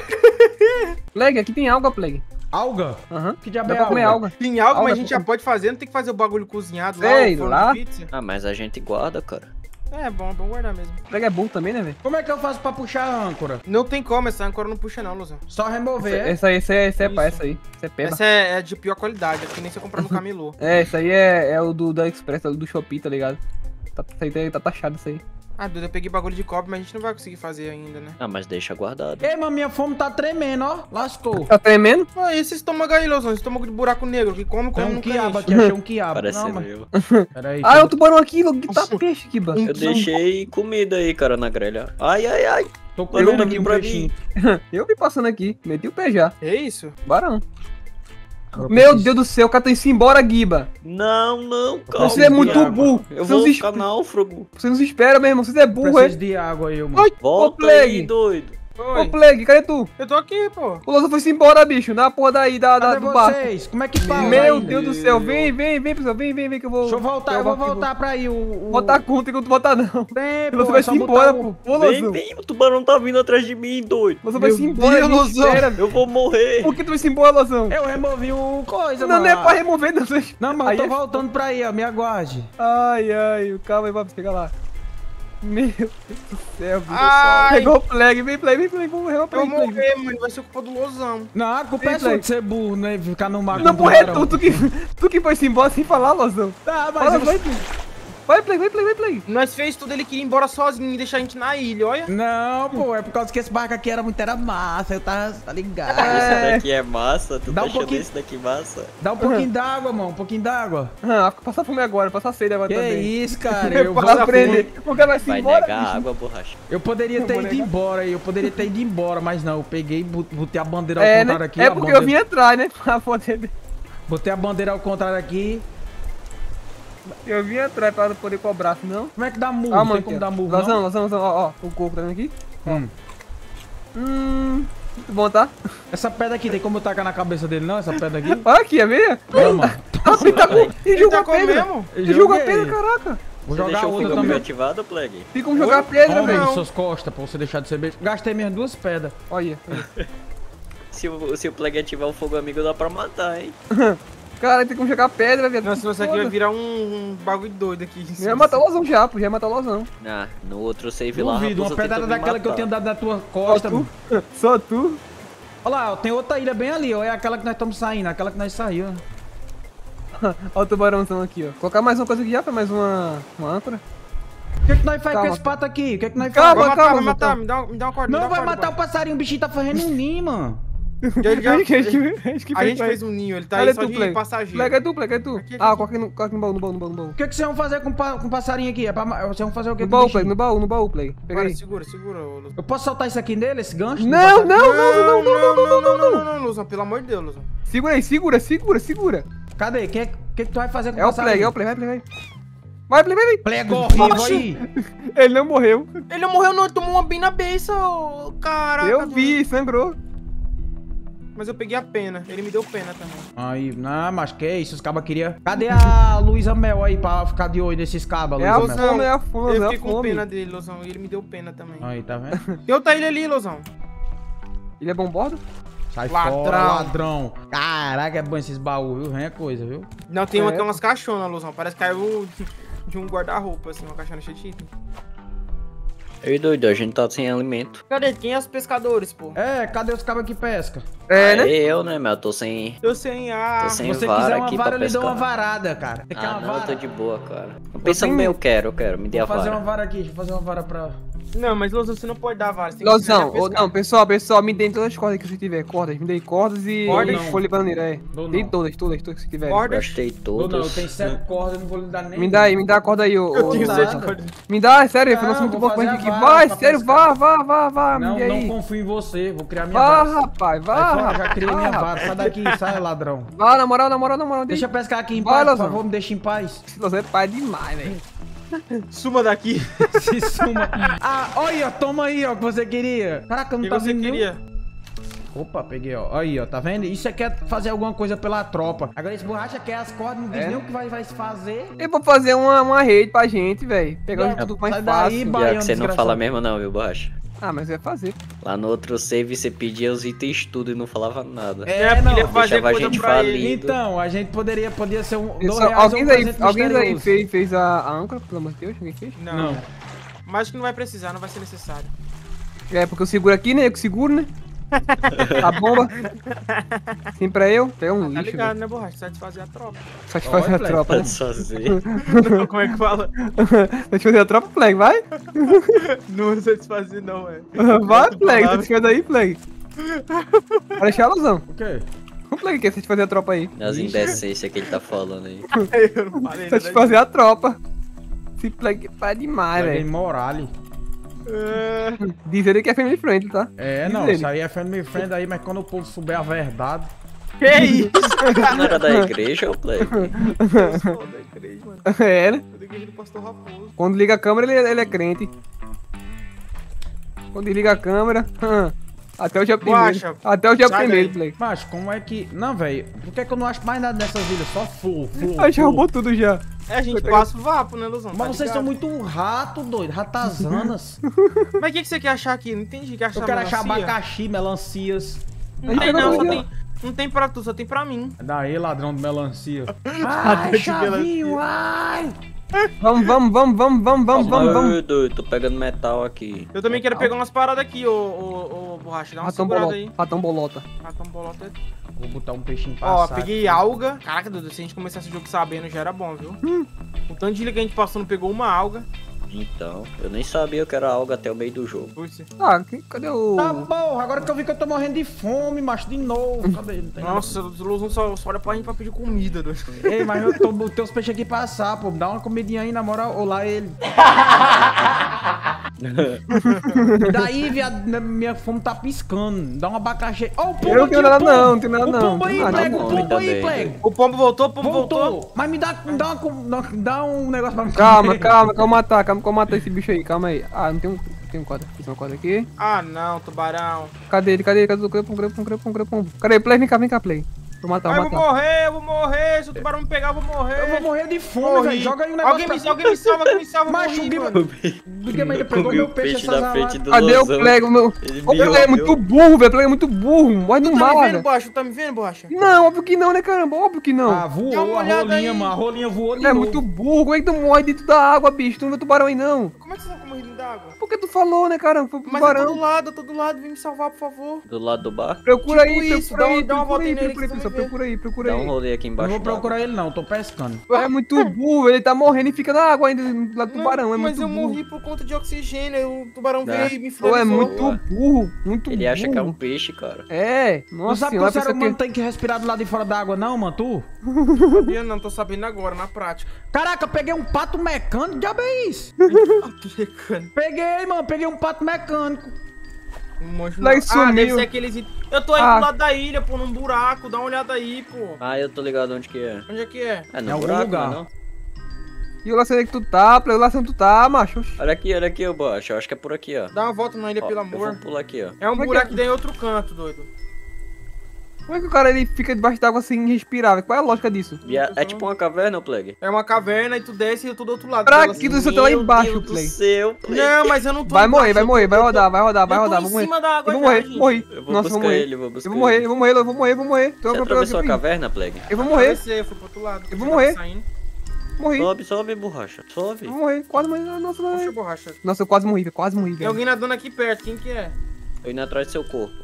Plague, aqui tem água, Plague. Alga? Aham. Que diabo Dá é pra comer alga? alga. Tem algo, Alga, mas a gente já pô. pode fazer, não tem que fazer o bagulho cozinhado lá, Sei o forno lá. de pizza. Ah, mas a gente guarda, cara. É bom, é bom guardar mesmo. Plague é burro também, né, velho? Como é que eu faço pra puxar a âncora? Não tem como, essa âncora não puxa não, Luzão. Só remover, é? Essa aí, essa aí, essa é pá, Isso. essa aí. Essa é peba. Essa é, é de pior qualidade, é que nem você comprar no camelô. É, essa aí é, é o do da Express, é o do Shopee, tá ligado? Tá, isso aí tá, tá taxado isso aí. Ah, Duda, eu peguei bagulho de cobre, mas a gente não vai conseguir fazer ainda, né? Ah, mas deixa guardado. Ei, mano, minha fome tá tremendo, ó. Lascou. Tá tremendo? Ah, e esse estômago aí, Luzão? Esse estômago de buraco negro, que come, Tem come, um não quiabo cansa. aqui, achei um quiabo. Parece Não, ser mas... meu. Peraí. Ah, é o tubarão aqui, que tá peixe, Kiba. Eu deixei comida aí, cara, na grelha. Ai, ai, ai. Tô Pegou comendo pra aqui mim, um pra peixinho. Eu vi passando aqui, meti o pé já. É isso? Barão. Agora eu Meu preciso- Deus do céu, o cara tá indo embora, Giba. Não, não, calma. Você é muito água. burro. Eu Você vou não se ficar esp- náufrago. Você não se espera mesmo, você é burro, Preciso é? de água aí, mano. Volta Plague. aí, doido. Ô, Oi. Plague, cadê tu? Eu tô aqui, pô. O Lozão foi-se embora, bicho, na porra daí, da, da, Cadê do barco. vocês? Como é que fala? Meu ainda? Deus do céu, vem, vem, vem, pessoal, vem, vem, vem que eu vou... Deixa eu voltar, pegar eu o vou barco e voltar pra aí. O, o... Botar conta enquanto tu botar não. Tem, O Lozão pô, vai é só se botar embora, o- pô. Ô, Vem, Lozão. vem, o tubarão tá vindo atrás de mim, doido. Lozão vai Meu se embora, Deus, me Lozão. espera. Eu vou morrer. Por que tu vai se embora, Lozão? Eu removi o coisa, Não, mano. não é pra remover, não. Você... Não, mas Aí eu tô é- voltando pra aí, ó. Me aguarde. Ai, ai, calma aí, vamos pegar lá. Meu Deus do céu, bicho. Ai, Pegou o Plague, vem Plague, vem Plague, vamos remover eu o vou Plague. morrer, mano. Vai ser culpa do Lozão. Não, a culpa Ei, é sua Play. de ser burro, né? Ficar no mar Não, com porra, é tubarão. tu, tu que, tu que foi-se embora sem falar, Lozão. Tá, mas Fala, eu... vai, Plague. Vai, Plague, vai, Plague, vai, Plague. Nós fez tudo, ele queria ir embora sozinho e deixar a gente na ilha, olha. Não, pô, é por causa que esse barco aqui era muito era massa, eu tava, tá ligado? Esse daqui é massa. Tu Dá tá um achando pouquinho- esse daqui massa? Dá um pouquinho d'água, mano, um pouquinho d'água. Ah, passar fome agora, passar sede agora Que também. isso, cara, eu, vou... Pra aprender. O cara vai se Vai embora, negar bicho. água, borracha. eu poderia Não ter vou ido negar. embora aí, eu poderia ter ido embora, mas não, eu peguei e bot- botei a bandeira ao É, contrário né? aqui. É a porque bandeira... eu vim atrás, né? Pra poder... Botei a bandeira ao contrário aqui. Eu vim atrás pra poder cobrar, senão... Como é que dá murro? Ah, Não mano, tem como dar murro, não? Lozão, Lozão, Lozão, ó, ó, o coco tá vendo aqui? Hum. Hum, muito bom, tá? Essa pedra aqui, tem como eu tacar na cabeça dele, não? Essa pedra aqui? Olha aqui, é meia? Não, mano. Ah, ele tá com... E Ele jogou a tá com pedra. mesmo? E jogou a Joguei. pedra, caraca. Vou Você jogar deixou o outra fogo também. ativado, Plague? Tem como jogar a pedra, Toma velho. nas suas costas pra você deixar de ser beijo. Gastei minhas duas pedras. Olha, olha. Se o, se o Plague ativar o fogo amigo, dá pra matar, hein? Cara, tem como jogar pedra, velho. Nossa, isso aqui vai virar um, um bagulho doido aqui. Já ia matar o Lozão já, pô. Já ia matar o Lozão. Ah, no outro save lá, Duvido, uma Raposa pedrada tentou me daquela que eu matar. tenho dado na tua Só costa, tu? mano. Só tu? Olha lá, ó, tem outra ilha bem ali, ó. É aquela que nós estamos saindo, aquela que nós saímos. Olha o tubarãozão aqui, ó. Colocar mais uma coisa aqui já, pra mais uma, uma âncora. O que, que nós faz Calma. com esse pato aqui? O que, que nós Calma, Vai faz? matar, calma, vai matar. calma. Me dá, um- me dá uma corda. me Não dá uma vai corda, matar o passarinho, o bichinho tá fazendo um ninho, mano. Já- já- A gente, a gente, a gente, A gente fez um ninho, ele tá Olha aí só tu, de Play. passageiro. Plega tu, plega tu. Aqui, aqui, Ah, aqui. coloca no, coloca no baú, no baú, no baú, no baú. O que, que vocês vão fazer com, pa- com o passarinho aqui? É pra, ma- vocês vão fazer o que No com o baú, Play, bichinho? no baú, no baú, Play. Pega Para, aí. segura, segura, ô, Luzão. Eu posso soltar isso aqui nele, esse gancho? do Não, passarinho? não, não, não, não, não, não, não, não. não, não, Luzão, pelo amor de Deus, Luzão. Segura aí, segura, segura, segura. Cadê? O que, que, que tu vai fazer com É o o Play, passarinho? é o Play, vai, Play, vai. Vai, Play, vai, vai. Plegou vivo Oxi. aí. Ele não morreu. Ele não morreu, não, ele tomou uma bem na beça, ô, caraca. Eu vi, sangrou. Mas eu peguei a pena, ele me deu pena também. Aí, não, mas que isso, os cabas queriam... Cadê a Luísa Mel aí pra ficar de olho nesses cabas, É a Luísa Mel? fome, é a fome, Eu é a fiquei com fome. pena dele, Luzão, e ele me deu pena também. Aí, tá vendo? Tem outra ilha ali, Luzão. Ele é bom bordo? Sai Ladrão. fora, ladrão. Caraca, é bom esses baús, viu? Vem é coisa, viu? Não, tem, uma, É. tem umas caixonas, Luzão, parece que caiu de um guarda-roupa, assim, uma caixona cheia de item. Ei, doido, a gente tá sem alimento. Cadê? Quem é os pescadores, pô? É, cadê os cabas que pesca? É, Ah, né? eu, né, mas eu tô sem... Eu sem ar. Tô sem Se você vara quiser uma aqui vara, pra eu lhe dou pescar. uma varada, cara. Você quer Ah, uma não, eu vara? tô de boa, cara. Pensando tenho- bem, eu quero, eu quero. Me dê a Vou fazer vara. uma vara aqui, deixa eu fazer uma vara pra... Não, mas Luzão, você não pode dar vara, você tem que ensinar Lozão, ele a ô, pescar. não, pessoal, pessoal, me deem todas as cordas que você tiver. Cordas, me deem cordas e Cordas? e folha de bananeira, é. Dou Dei não. todas, todas, todas que você tiver. Corda? Gastei Não, não, eu todas. tenho sete cordas, eu não vou lhe dar nem... Me dá aí, me dá a corda aí, ô. Eu ô, tenho nada. sete cordas. Me dá, sério, foi Não, nosso muito vou bom pra fazer gente a aqui. vara Vai, pra sério, pescar. vá, vá, vá, vá, Não, me dê não aí. confio em você, vou criar minha Vá, vara. rapaz, Vai vá, fora, já rapaz. criei minha vá, vara. Sai daqui, sai, ladrão. Vá, na moral, na moral, na moral. Deixa eu pescar aqui em Vai, paz, por Lozão. favor, me deixa em paz. Esse Lozão é pai demais, velho. Suma daqui. Se suma. Ah, olha, ó, toma aí, ó, o que você queria. Caraca, O não que tá você vindo nenhum. queria? Opa, peguei, ó. Aí, ó, tá vendo? Isso aqui é fazer alguma coisa pela tropa. Agora esse borracha quer as cordas, não diz É. nem o que vai, vai se fazer. Eu vou fazer uma, uma rede pra gente, velho. Pegar É, tudo mais sai daí, fácil. ba- Pior baiano que você não desgraçado. fala mesmo não, viu, Borracha? Ah, mas eu ia fazer. Lá no outro save você pedia os itens tudo e não falava nada. É, É, porque não. ele ia fazer deixava a coisa gente pra ele. falido. Então, a gente poderia, podia ser um... dois Pessoal, reais alguém ou um aí, presente alguém aí misterioso. fez, fez a, a âncora, pelo amor de Deus? Alguém fez? Não. Não. Mas acho que não vai precisar, não vai ser necessário. É, porque eu seguro aqui, né? Eu que seguro, né? A bomba. Sim, pra eu. É um Tá lixo, ligado, velho. né, borracha? Satisfazer a tropa. Satisfazer Olha, a tropa, né? Pode fazer. Não, como é que fala? Satisfazer a tropa, Flag, vai? Não satisfazer, não, é. Vai, Outra Flag, palavra. satisfaz aí, Flag. Vai deixar a alusão. O quê? O Flag quer satisfazer a tropa aí. As indecências que ele tá falando aí. Eu não falei nada Satisfazer a tropa. Esse Flag é demais, Peguei velho. morale. disso. É, Diz ele que é family friend, tá? É, Diz não, ele. isso aí é family friend aí, mas quando o povo souber a verdade... Que isso? Não era da igreja, ô Play? Eu sou da igreja, mano. É, né? Eu da igreja do pastor Raposo. Quando liga a câmera, ele, ele é crente. Quando liga a câmera, até o dia primeiro. Guaxa, Até o dia sai primeiro, daí. Flag. Mas como é que... Não, velho, por que que eu não acho mais nada nessas ilhas? Só flor, flor, Ah, já flor. roubou tudo já. É, a gente passa o vapo, né, Luzão? Mas Tá vocês ligado? são muito rato, doido, ratazanas. Mas o que, que você quer achar aqui? Não entendi. Quer achar Eu quero achar melancia? abacaxi, melancias. Não Aí tem, pega não, pra só mim, tem, não tem pra tu, só tem pra mim. Daí, ladrão de melancia. Ladrão Ai, de chavinho, ai. Vamos, vamos, vamos, vamos, vamos, vamos, vamos, vamos. Ai, doido, tô pegando metal aqui. Eu também quero pegar umas paradas aqui, ô, ô, ô borracha. Dá uma Ratão segurada bolota. aí. Ratão bolota. Ratão bolota. Vou botar um peixinho Ó, passado. peguei alga. Caraca, Dudu, se a gente começasse o jogo sabendo já era bom, viu? O tanto de ilha que a gente passou não pegou uma alga. Então, eu nem sabia que era algo até o meio do jogo. Puxa. Ah, que- cadê o... Tá bom, agora que eu vi que eu tô morrendo de fome, macho, de novo. Cadê? Não tem nada. Nossa, os Luzão só, só olha pra gente pra pedir comida, doido. Ei, mas eu tô botei os peixes aqui passar, pô. Dá uma comidinha aí, na moral. Ou lá ele. Daí, viado, minha- minha fome tá piscando. Dá um abacaxi. Ó, o pombo Eu não aqui, tenho o nada pombo. não, não tenho nada O não. pombo aí, Ah, tá prega, o bom. pombo aí, Também. prega. O pombo voltou, o pombo voltou. Voltou. Mas me dá, dá, uma, com- dá, dá um negócio pra me Calma, comer. calma, calma matar, calma, calma matar esse bicho aí, calma aí. Ah, não tem um, tem um corda, fiz uma corda aqui. Ah, não, tubarão. Cadê ele, cadê ele, cadê o crepom, crepom, crepom, crepom. Cadê ele, Play, vem cá, vem cá, Play. Vou matar, Ai, vou eu vou matar. morrer, eu vou morrer. Se o tubarão me pegar, eu vou morrer. Eu vou morrer de fome, Morri. velho. Joga aí um negócio. Alguém me, pra- alguém me salva, alguém me salva. eu Macho, morri, o Guima- mano. O Guima ainda pegou Comi meu o peixe peixe essas da frente aladas. do Cadê o Lozão. Plego, meu? Ele O Plego miou, é muito miou. burro, velho. O Plego é muito burro. Mas não Tu tá me mala. vendo, Borracha? Tu tá me vendo, Borracha? Não, óbvio que não, né, caramba? Óbvio que não. Ah, Dá voou uma a olhada rolinha, aí. mano. A rolinha voou de Ele é novo. muito burro. Como é que tu morre dentro da água, bicho? Tu não vê tubarão aí, não. Como é que você sabe que eu morri dentro d'água? Por que tu falou, né, caramba? Foi pro Mas eu tô do tubarão. lado, eu tô do lado. Vem me salvar, por favor. Do lado do bar. Procura Tipo aí, isso, procura dá uma- aí, dá uma procura aí, volta nele procura aí, que você pessoal. vai ver. Procura aí, procura Dá aí. um rolê aqui Eu embaixo. não vou d'água. procurar ele, não. Tô pescando. É muito burro, ele tá morrendo e fica na água ainda do lado do tubarão. É mas muito eu burro. morri por conta de oxigênio. aí O tubarão Dá. veio e me Pô, é finalizou. muito Boa. burro, muito Ele burro. acha que é um peixe, cara. É, Não nossa sabe que senhora, o ser pensa humano que... tem que respirar do lado de fora da água, não, mano? Tu? Sabia não, tô sabendo agora, na prática. Caraca, peguei um pato mecânico. Que diabo é isso? Aplicando. Peguei, mano. Peguei um pato mecânico. Um monstro Lá não. e Ah, deve sumiu. ser aqueles... Eu tô aí Ah. do lado da ilha, pô, num buraco. Dá uma olhada aí, pô. Ah, eu tô ligado onde que é. Onde é que é? É no Em algum buraco, lugar. não é não? E eu lá sei que tu tá, eu lá sei onde tu tá, macho. Olha aqui, olha aqui, ô baixo. Eu acho que é por aqui, ó. Dá uma volta na ilha, Ó, pelo eu vou amor. pular aqui, ó. É um Como é que buraco é? que dá em outro canto, doido. Como é que o cara ele fica debaixo d'água assim, irrespirável? Qual é a lógica disso? E é, é tipo uma caverna, ô Plague? É uma caverna e tu desce e eu tô do outro lado. Pra dela, que assim. do seu tá lá Meu embaixo, Deus do Play? céu, Plague. Não, mas eu não tô Vai morrer, embaixo, vai eu morrer, tô- vai eu tô- rodar, vai rodar, vai eu tô rodar, em vou morrer. cima da água Eu vou já, morrer, gente. morri. Eu vou Nossa, eu buscar vou morrer. ele, eu vou buscar Eu vou morrer, ele. eu vou morrer, eu vou morrer, eu vou morrer. Então Você eu vou pegar atravessou a aqui. caverna, Plague? Eu vou morrer, Atravessei, eu fui pro outro lado. Eu vou já morrer. tava saindo. morri. Sobe, sobe, borracha. Sobe. Eu vou morrer, quase morri. Nossa, Puxa, morri. borracha. Nossa, eu quase morri, velho, quase morri, Tem velho. alguém nadando aqui perto, quem que é? Tô indo atrás do seu corpo.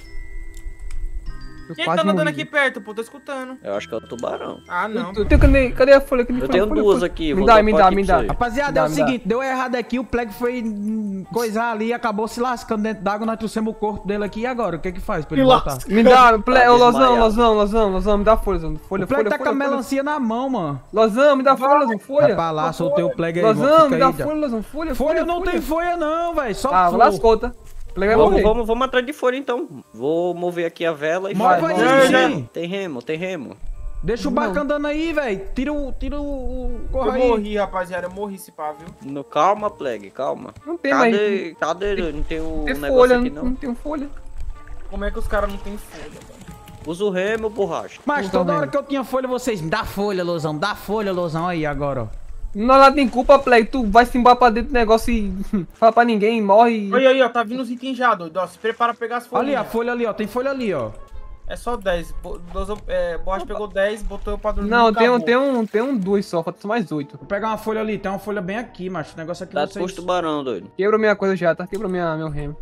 Eu Quem quase tá nadando morri, aqui velho. perto, pô? Tô escutando. Eu acho que é o tubarão. Ah, não. Tu- tu- Cadê, cadê a folha? Cadê a Eu folha? tenho Folha, duas folha. aqui, Me vou dá, dar me pra dá, aqui me pra dá. você. Rapaziada, Dá, é o me dá. seguinte, deu errado aqui, o Plague foi hum, coisar ali, acabou se lascando dentro d'água, nós trouxemos o corpo dele aqui, e agora? O que que faz pra ele Que voltar? lasca. Me dá, ple... Tá Ô, Lozão, desmaiado. Lozão, Lozão, Lozão, me dá folha, Lozão. Folha, O Plague folha, tá com a folha, folha. melancia na mão, mano. Lozão, me dá folha, Lozão, Vai folha. pra lá, soltei o Plague aí, Lozão, fica me dá aí, já. folha, Lozão, folha, Folha não tem folha não, velho, só Ah, flor. lascou, tá? Play vai Vamos, morrer. vamos, vamos atrás de folha então. Vou mover aqui a vela e Move vai. aí, Tem já. remo, tem remo, tem remo. Deixa o barco andando aí, velho. Tira o, tira o, o Eu corre aí. morri, rapaziada. Eu morri esse pá, viu? No, calma, Plague, calma. Não tem mais. Cadê, cadê? Não tem o Não tem negócio folha, aqui não, não. não tem folha. Como é que os caras não tem folha, velho? Usa o remo, borracha. Mas Puta toda hora merda. que eu tinha folha, vocês me dá folha, Lozão, dá folha, Lozão, aí agora, ó. Não lá tem culpa, Play. Tu vai se embora pra dentro do negócio e fala pra ninguém, morre. Olha aí, ó. Tá vindo os itens já, doido. Ó, se prepara pra pegar as folhas. Ali, a folha ali, ó, tem folha ali, ó. É só dez. Bo- doze- É, Borracha pegou dez, botou eu pra dormir. Não, e tem um, acabou. tem um, tem um dois só, falta mais oito. Vou pegar uma folha ali, tem uma folha bem aqui, macho. O negócio aqui Dá vocês... posto tubarão, doido. Quebrou minha coisa já, tá? Quebrou minha, meu remo.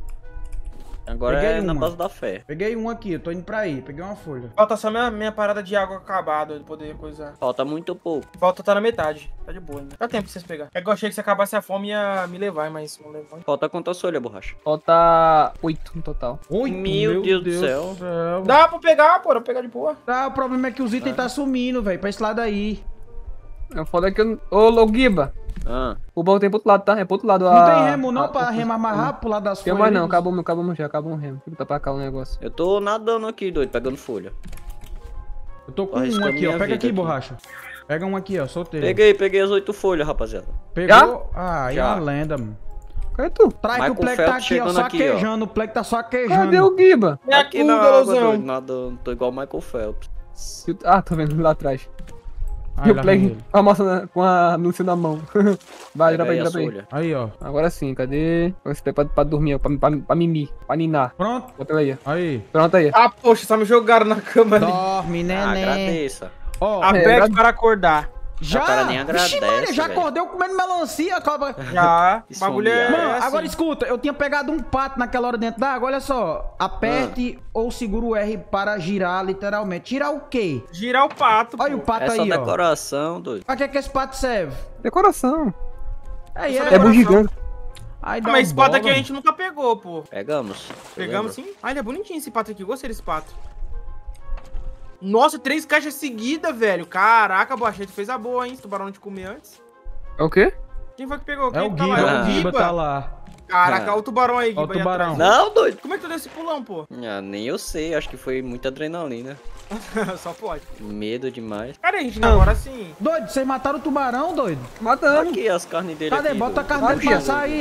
Agora Peguei é na uma. base da fé. Peguei um aqui, eu tô indo pra aí, peguei uma folha. Falta só minha, minha parada de água acabar, doido, poder coisar. Falta muito pouco. Falta tá na metade. Tá de boa ainda. Dá tempo pra vocês pegarem. É que eu achei que se acabasse a fome ia me levar, mas não levou. Falta quantas folhas, borracha? Falta oito no total. Oito, Meu Deus do céu. Dá pra pegar, pô. Dá pra pegar de boa. Tá, o problema é que os itens tá sumindo, velho, pra esse lado aí. É foda que eu. Ô, Logiba! Ah, O baú tem pro outro lado, tá? É pro outro lado. Não a- tem remo não a- pra o- remar mais rápido pro lado das Tem folhas. mais não, ali? acabou, acabou já, acabou o remo. Deixa eu botar pra cá o negócio. eu tô nadando aqui, doido, pegando folha. Eu tô com Arriscando um aqui, ó. minha Pega vida aqui, aqui. borracha. Pega um aqui, ó, solteiro. Peguei, peguei as oito folhas, rapaziada. Pegou? Ah, aí é Já. uma lenda, mano. Cadê tu? Traz que Michael o Plek tá Phelps aqui, ó, chegando só aqui, ó. queijando. O Plek tá só queijando. Cadê o Giba? É aqui tudo, na água, Lozão. doido, nadando. Tô igual o Michael Phelps. Se o- Ah, tô vendo lá atrás. Aí, E o lá Play vem ele. com a moça na- com a anúncio na mão. Vai, Pega dá pra aí ir, dá as pra ir. folhas. Aí, ó. Agora sim, cadê? Você tem pra, pra dormir, pra, pra, pra mimir, pra ninar. Pronto. Bota aí. Aí. Pronto aí. Ah, poxa, só me jogaram na cama ali. Dorme, Ah, neném. agradeça. Ó, Aperte É, gra- para acordar. já. o cara nem Vixe, agradece, Maria, já velho. acordei eu comendo melancia, cobra. Já. O Isso bagulho é um é. viado. Mano, assim. agora escuta, eu tinha pegado um pato naquela hora dentro da água, olha só. Aperte ou segura o R para girar, literalmente. Girar o quê? Girar o pato. Olha o pô. pato É só aí, ó. decoração, doido. Pra que que esse pato serve? Decoração. Aí Só é. É decoração. bugigante. Aí Ah, dá mas um esse pato bola, aqui a mano. gente nunca pegou, pô. Pegamos. eu Pegamos lembro. sim. Ah, ele é bonitinho esse pato aqui. Gostei desse pato. Nossa, três caixas seguidas, velho. Caraca, Bocha, tu fez a boa, hein? Esse tubarão não te comer antes. É o quê? Quem foi que pegou? É Quem o que tá Giba, lá? é o Giba, tá lá. Caraca, Ah. olha o tubarão aí, Giba. Olha o aí tubarão. atrás. Não, doido. Como é que tu deu esse pulão, pô? Ah, nem eu sei, acho que foi muita adrenalina. Só pode. Medo demais. Cara, a gente namora assim. Doido, vocês mataram o tubarão, doido? Matando. Aqui as carnes dele Cadê? aqui, Bota a doido. carne dele Aqui, passar aí.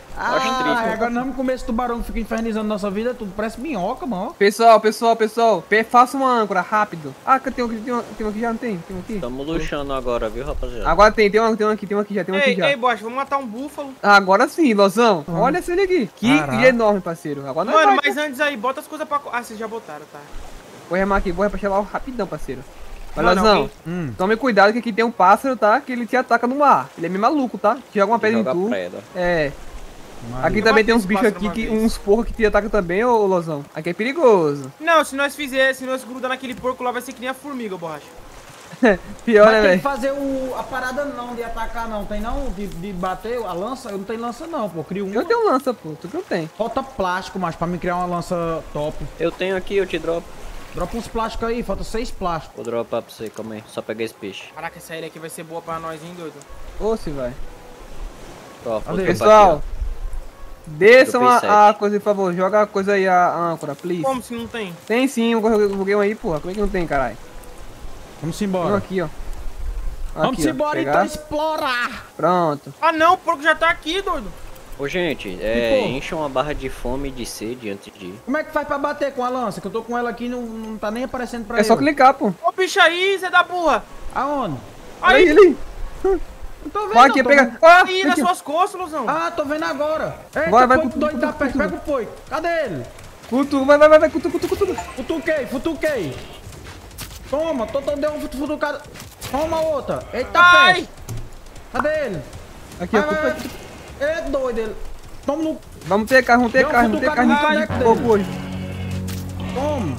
Acho Ah, triste. agora não me comer esse tubarão que fica infernizando nossa vida, tudo parece minhoca, mano. Pessoal, pessoal, pessoal, pe- faça uma âncora, rápido. Ah, que tem um aqui, tem um, tem um aqui, já não tem? Tem um aqui? Tamo luxando agora, viu, rapaziada? Agora tem, tem um, tem um aqui, tem um aqui já, tem um aqui Ei, já. ei, Bosch, vamos matar um búfalo. Ah, agora sim, Lozão. Olha esse ele aqui. Que Caraca. ilha enorme, parceiro. Agora não Mano, vai. mas antes aí, bota as coisas pra... Ah, vocês já botaram, tá. Vou remar aqui, vou rebaixar lá rapidão, parceiro. Mas, Mano, Lozão, alguém- Hum. tome cuidado que aqui tem um pássaro, tá? Que ele te ataca no ar. Ele é meio maluco, tá? Te joga uma pedra em Joga tu. pedra. É. Maria. Aqui Eu também matei tem uns esse bichos pássaro aqui, uma que, vez. uns porcos que te atacam também, ô Lozão. Aqui é perigoso. Não, se nós fizer, se nós grudar naquele porco lá, vai ser que nem a formiga, borracha. Pior, Mas né, tem que velho? fazer o, a parada não de atacar não, tem não? De, de bater a lança? Eu não tenho lança não, pô. Crio um. Eu tenho lança, pô. Tu que não tem. Falta plástico, mas pra me criar uma lança top. Eu tenho aqui, eu te dropo. Dropa uns plásticos aí, falta seis plásticos. Vou dropar pra você, calma aí. Só pegar esse peixe. Caraca, essa ilha aqui vai ser boa pra nós, hein, doido? Ô, se vai. Ó, vou Cadê? dropar Pessoal, aqui, desçam Dropei a, a sete. coisa, por favor. Joga a coisa aí, a âncora, please. Como se não tem? Tem sim, eu joguei um aí, porra. Como é que não tem, caralho? Vamos Tem um embora. aqui, ó. Vamos Aqui, ó. embora Pegar. então explorar. Pronto. Ah, não, o porco já tá aqui, doido. ó. Ô, gente, é, pô? encha uma barra de fome e de sede antes de ir. Como é que faz pra bater com a lança? Que eu tô com ela aqui e não, não tá nem aparecendo pra É eu. só clicar, pô. Ô, bicho aí, Zé da burra. Aonde? Olha Aí, ele. Não tô vendo. Vai aqui, não, tô pega. vendo. Ah, aí tem nas aqui. suas costas, Luzão. Ah, tô vendo agora. Eita, Vai, vai, poico cutu, doido cutu, da peste. cutu. Pega o poico. Cadê ele? Cutu, vai, vai, vai, vai, cutu, cutu, cutu. Futuquei, futuquei. Toma, tô, tô deu um futucado. Toma outra. Eita, Ai. peste. Cadê ele? Aqui, ó. Vai, vai, cutu. vai. Ele é doido, ele. Toma no... Vamos ter carne, vamos ter Deu um carne, vamos ter cutucado carne. no caneco Pouco dele. hoje. Toma.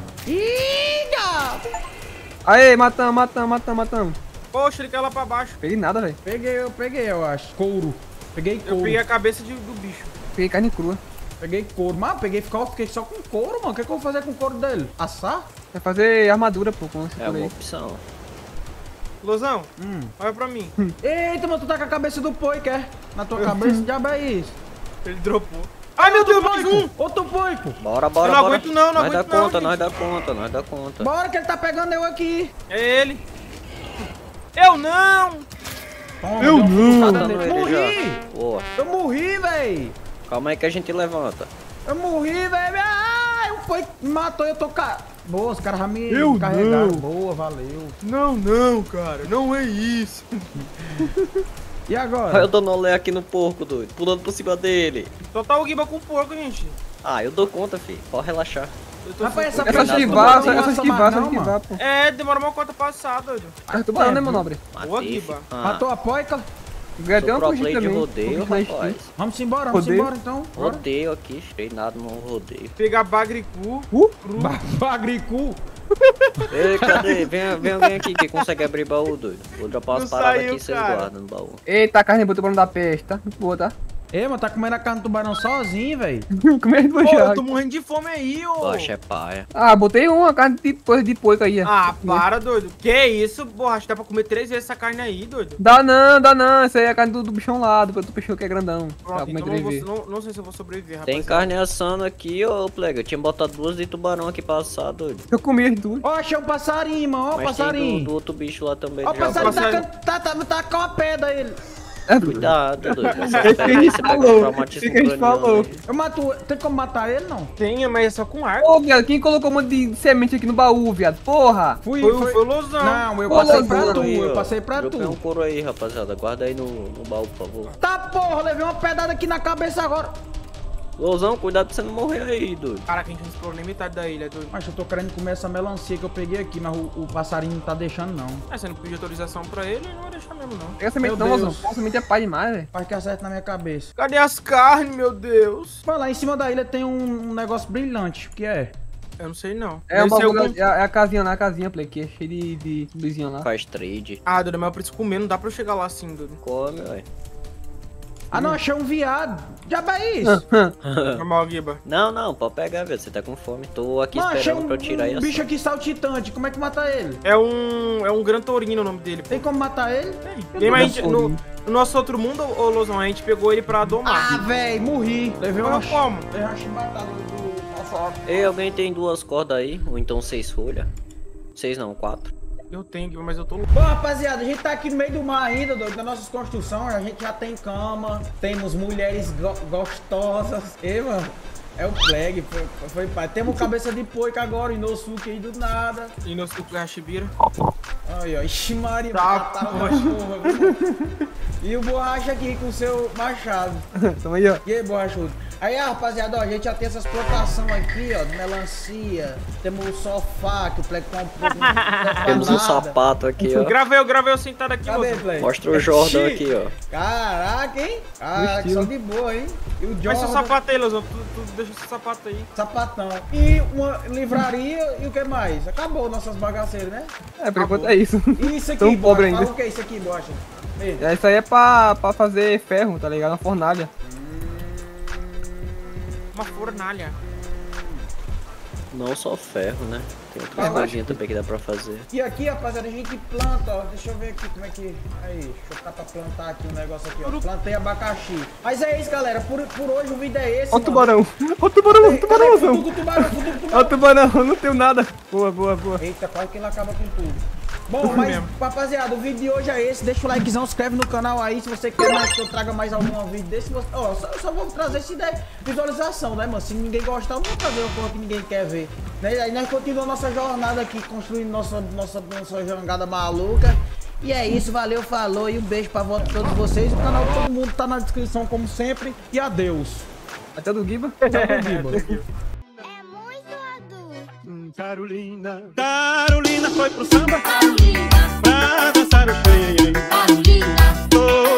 Ih, Aê, matamos, matamos, matamos, matamos. Poxa, ele caiu lá pra baixo. Peguei nada, velho. Peguei, eu peguei, eu acho. Couro. Peguei Eu couro. peguei a cabeça de- do bicho. Peguei carne crua. Peguei couro. Mas peguei, ficou, fiquei só com couro, mano. O que, que eu vou fazer com o couro dele? Assar? Vai fazer armadura, pô, com esse É por uma aí. opção. Luzão, Hum. olha pra mim. Eita, mano, tu tá com a cabeça do poi, quer? Na tua cabeça, diabo é isso? Ele dropou. Ai, meu Deus, mais um. Outro poico. Bora, bora, Eu não bora. aguento não, não nós dá aguento não, conta, gente. nós dá conta, nós dá conta. Bora que ele tá pegando eu aqui. É ele. Eu não. Toma, Eu deu uma não. futucada Matando nele. ele Morri. já. Boa. Eu morri, véi. Calma aí que a gente levanta. Eu morri, véi. Ai, o poi me matou e eu tô ca... Boa, os caras já me Eu carregaram. não. Boa, valeu. Não, não, cara. Não é isso. E Olha eu agora? dando olé aqui no porco, doido. Pulando por cima dele. Só tá o Giba com o porco, gente. Ah, eu dou conta, filho. Pode relaxar. Eu tô Rapaz, sem- essa É só peste do esquivar, tubarão só- é não só lança esquivar, mais só não, esquivar, mano. pô. É, demorou uma conta passada, doido. É tubarão, É, né, manobre? Boa, Matei, Giba. filho. Ah, Matou a poica? Ganhei até sou uma pro fugida play de também. rodeio, Fugida na rapaz. Steam. Vamos embora, vamos Rodeio. embora então. Bora. Rodeio aqui, treinado no rodeio. Pegar bagricu. Uh, Ba- Bagricu. Ei, cadê? Vem, vem alguém aqui que consegue abrir baú, doido. Vou dropar Não umas paradas saiu, aqui e vocês cara. guardam no baú. Eita, a carne botou pra não dar peste, tá? Muito boa, tá? Ei, mano, tá comendo a carne do tubarão sozinho, velho. Comendo duas Pô, eu já. tô morrendo de fome aí, ô. Poxa, é paia. Ah, botei uma carne de coisa de porco aí, ó. Ah, para, doido. Que isso, porra? Acho que dá pra comer três vezes essa carne aí, doido. Dá não, dá não. Essa aí é a carne do, do bichão lá, do, do bichão que é grandão. Pra Pronto, comer então não, vou, três vezes. não, não sei se eu vou sobreviver, rapaz. Tem carne assando aqui, ô plega. Eu tinha botado duas de tubarão aqui pra assar, doido. Eu comi as duas. Ó, achei um passarinho, mano. Ó, o Mas tem passarinho. do, do outro bicho lá também. Ó, o já passarinho vai. Passarinho. tá, tá, tá, tá com a pedra ele. É, Cuidado, doido. Essa É isso que a pedra aí gente você pega um falou. traumatismo Isso que a gente craniano falou. aí. Eu mato. Tem como matar ele, não? Tem, mas é só com arco. Ô, viado, quem colocou um monte de semente aqui no baú, viado? Porra! Fui, Foi, foi. foi o Lozão. Não, eu Ô, passei pra Lozão tu. Aí, Eu ó. passei pra Dropei um tu. couro aí, rapaziada. Guarda aí no, no baú, por favor. Tá porra, levei uma pedrada aqui na cabeça agora. Lozão, cuidado pra você não morrer aí, doido. Caraca, a gente não explorou nem metade da ilha, doido. Mas eu tô querendo comer essa melancia que eu peguei aqui, mas o, o passarinho não tá deixando, não. Ah, você não pediu autorização pra ele, ele não vai deixar mesmo, não. Pega a semente Meu não, Deus. Mozão. A semente é pai demais, velho. Faz que acerta na minha cabeça. Cadê as carnes, meu Deus? Mas lá em cima da ilha tem um, um negócio brilhante. O que é? Eu não sei, não. É, Deve uma ser algum- é, a- é a casinha lá, a casinha, Play, que é cheia de, de luzinha lá. Faz trade. Ah, doido, mas eu preciso comer, não dá pra eu chegar lá assim, doido. Come, ué. Ah, não, achei um viado. Diabo é isso? Normal, Giba. Não, não, pode pegar, velho. Você tá com fome. Tô aqui Mano, achei esperando um, pra eu tirar um essa. bicho aqui saltitante. Como é que mata ele? É um. É um Gran Torino o nome dele. Tem como matar ele? Tem. Tem, mas a gente, no, no nosso outro mundo, ô Lozão, a gente pegou ele pra Ah, domar. véi, morri. Levei uma... Mas como? Levei uma chibatada do passarinho. Ei, alguém tem duas cordas aí? Ou então seis folhas? Seis não, quatro. Eu tenho, mas eu tô... Bom, rapaziada, a gente tá aqui no meio do mar ainda, doido, das nossas construções. A gente já tem cama, temos mulheres go gostosas. E, mano, é o Plague, foi, foi pai. Temos cabeça de porco agora, Inosuke aí do nada. Inosuke Hashibira. Ai, ó, ixi, Maria, Tá, mataram uma porra, viu? E o Borracha aqui com o seu machado. Tamo aí, ó. E aí, Borrachudo? Aí, rapaziada, ó, a gente já tem essas plantações aqui, ó, de melancia. Temos o sofá que o Plague comprou. Temos um sapato aqui, ó. Gravei, eu gravei eu sentado aqui, Cadê, moço. Plague? Mostra o Jordan aqui, ó. Caraca, hein? Caraca, estilo. são de boa, hein? E o Mas seu Jordan, sapato aí, Luzão. Tu, tu deixa esse sapato aí. sapatão. E uma livraria e o que mais? Acabou nossas bagaceiras, né? É, por enquanto é isso. E isso aqui, Tão pobre Borracha? ainda. Fala o que é isso aqui, Borracha? Vê. É, isso aí é pra, pra fazer ferro, tá ligado? Uma fornalha. Uma fornalha. Não só ferro, né? Tem outras Ah, coisinhas também que dá pra fazer. E aqui, rapaziada, a gente planta, ó. Deixa eu ver aqui como é que... Aí, deixa eu botar pra plantar aqui um negócio aqui, ó. Plantei abacaxi. Mas é isso, galera. Por, por hoje o vídeo é esse, Ó o mano. tubarão. Ó o tubarão, ó o tubarãozão. Futuco, tubarão, futuco, Ó o tubarão. tubarão, eu não tenho nada. Boa, boa, boa. Eita, quase que ele acaba com tudo. Bom, mas, mesmo. rapaziada, o vídeo de hoje é esse. Deixa o likezão, se inscreve no canal aí. Se você quer mais que eu traga mais algum vídeo desse, você... Ó, só, eu só vou trazer se der visualização, né, mano? Se ninguém gostar, eu não vou trazer uma coisa que ninguém quer ver. Né? Aí nós continuamos nossa jornada aqui, construindo nossa, nossa, nossa jangada maluca. E é isso, valeu, falou e um beijo pra volta todos vocês. O canal de todo mundo tá na descrição, como sempre. E adeus. Até do Giba. Tchau, Giba. É muito adulto. Carolina, Carolina foi pro samba Carolina, pra dançar o xenhen. Carolina, Tô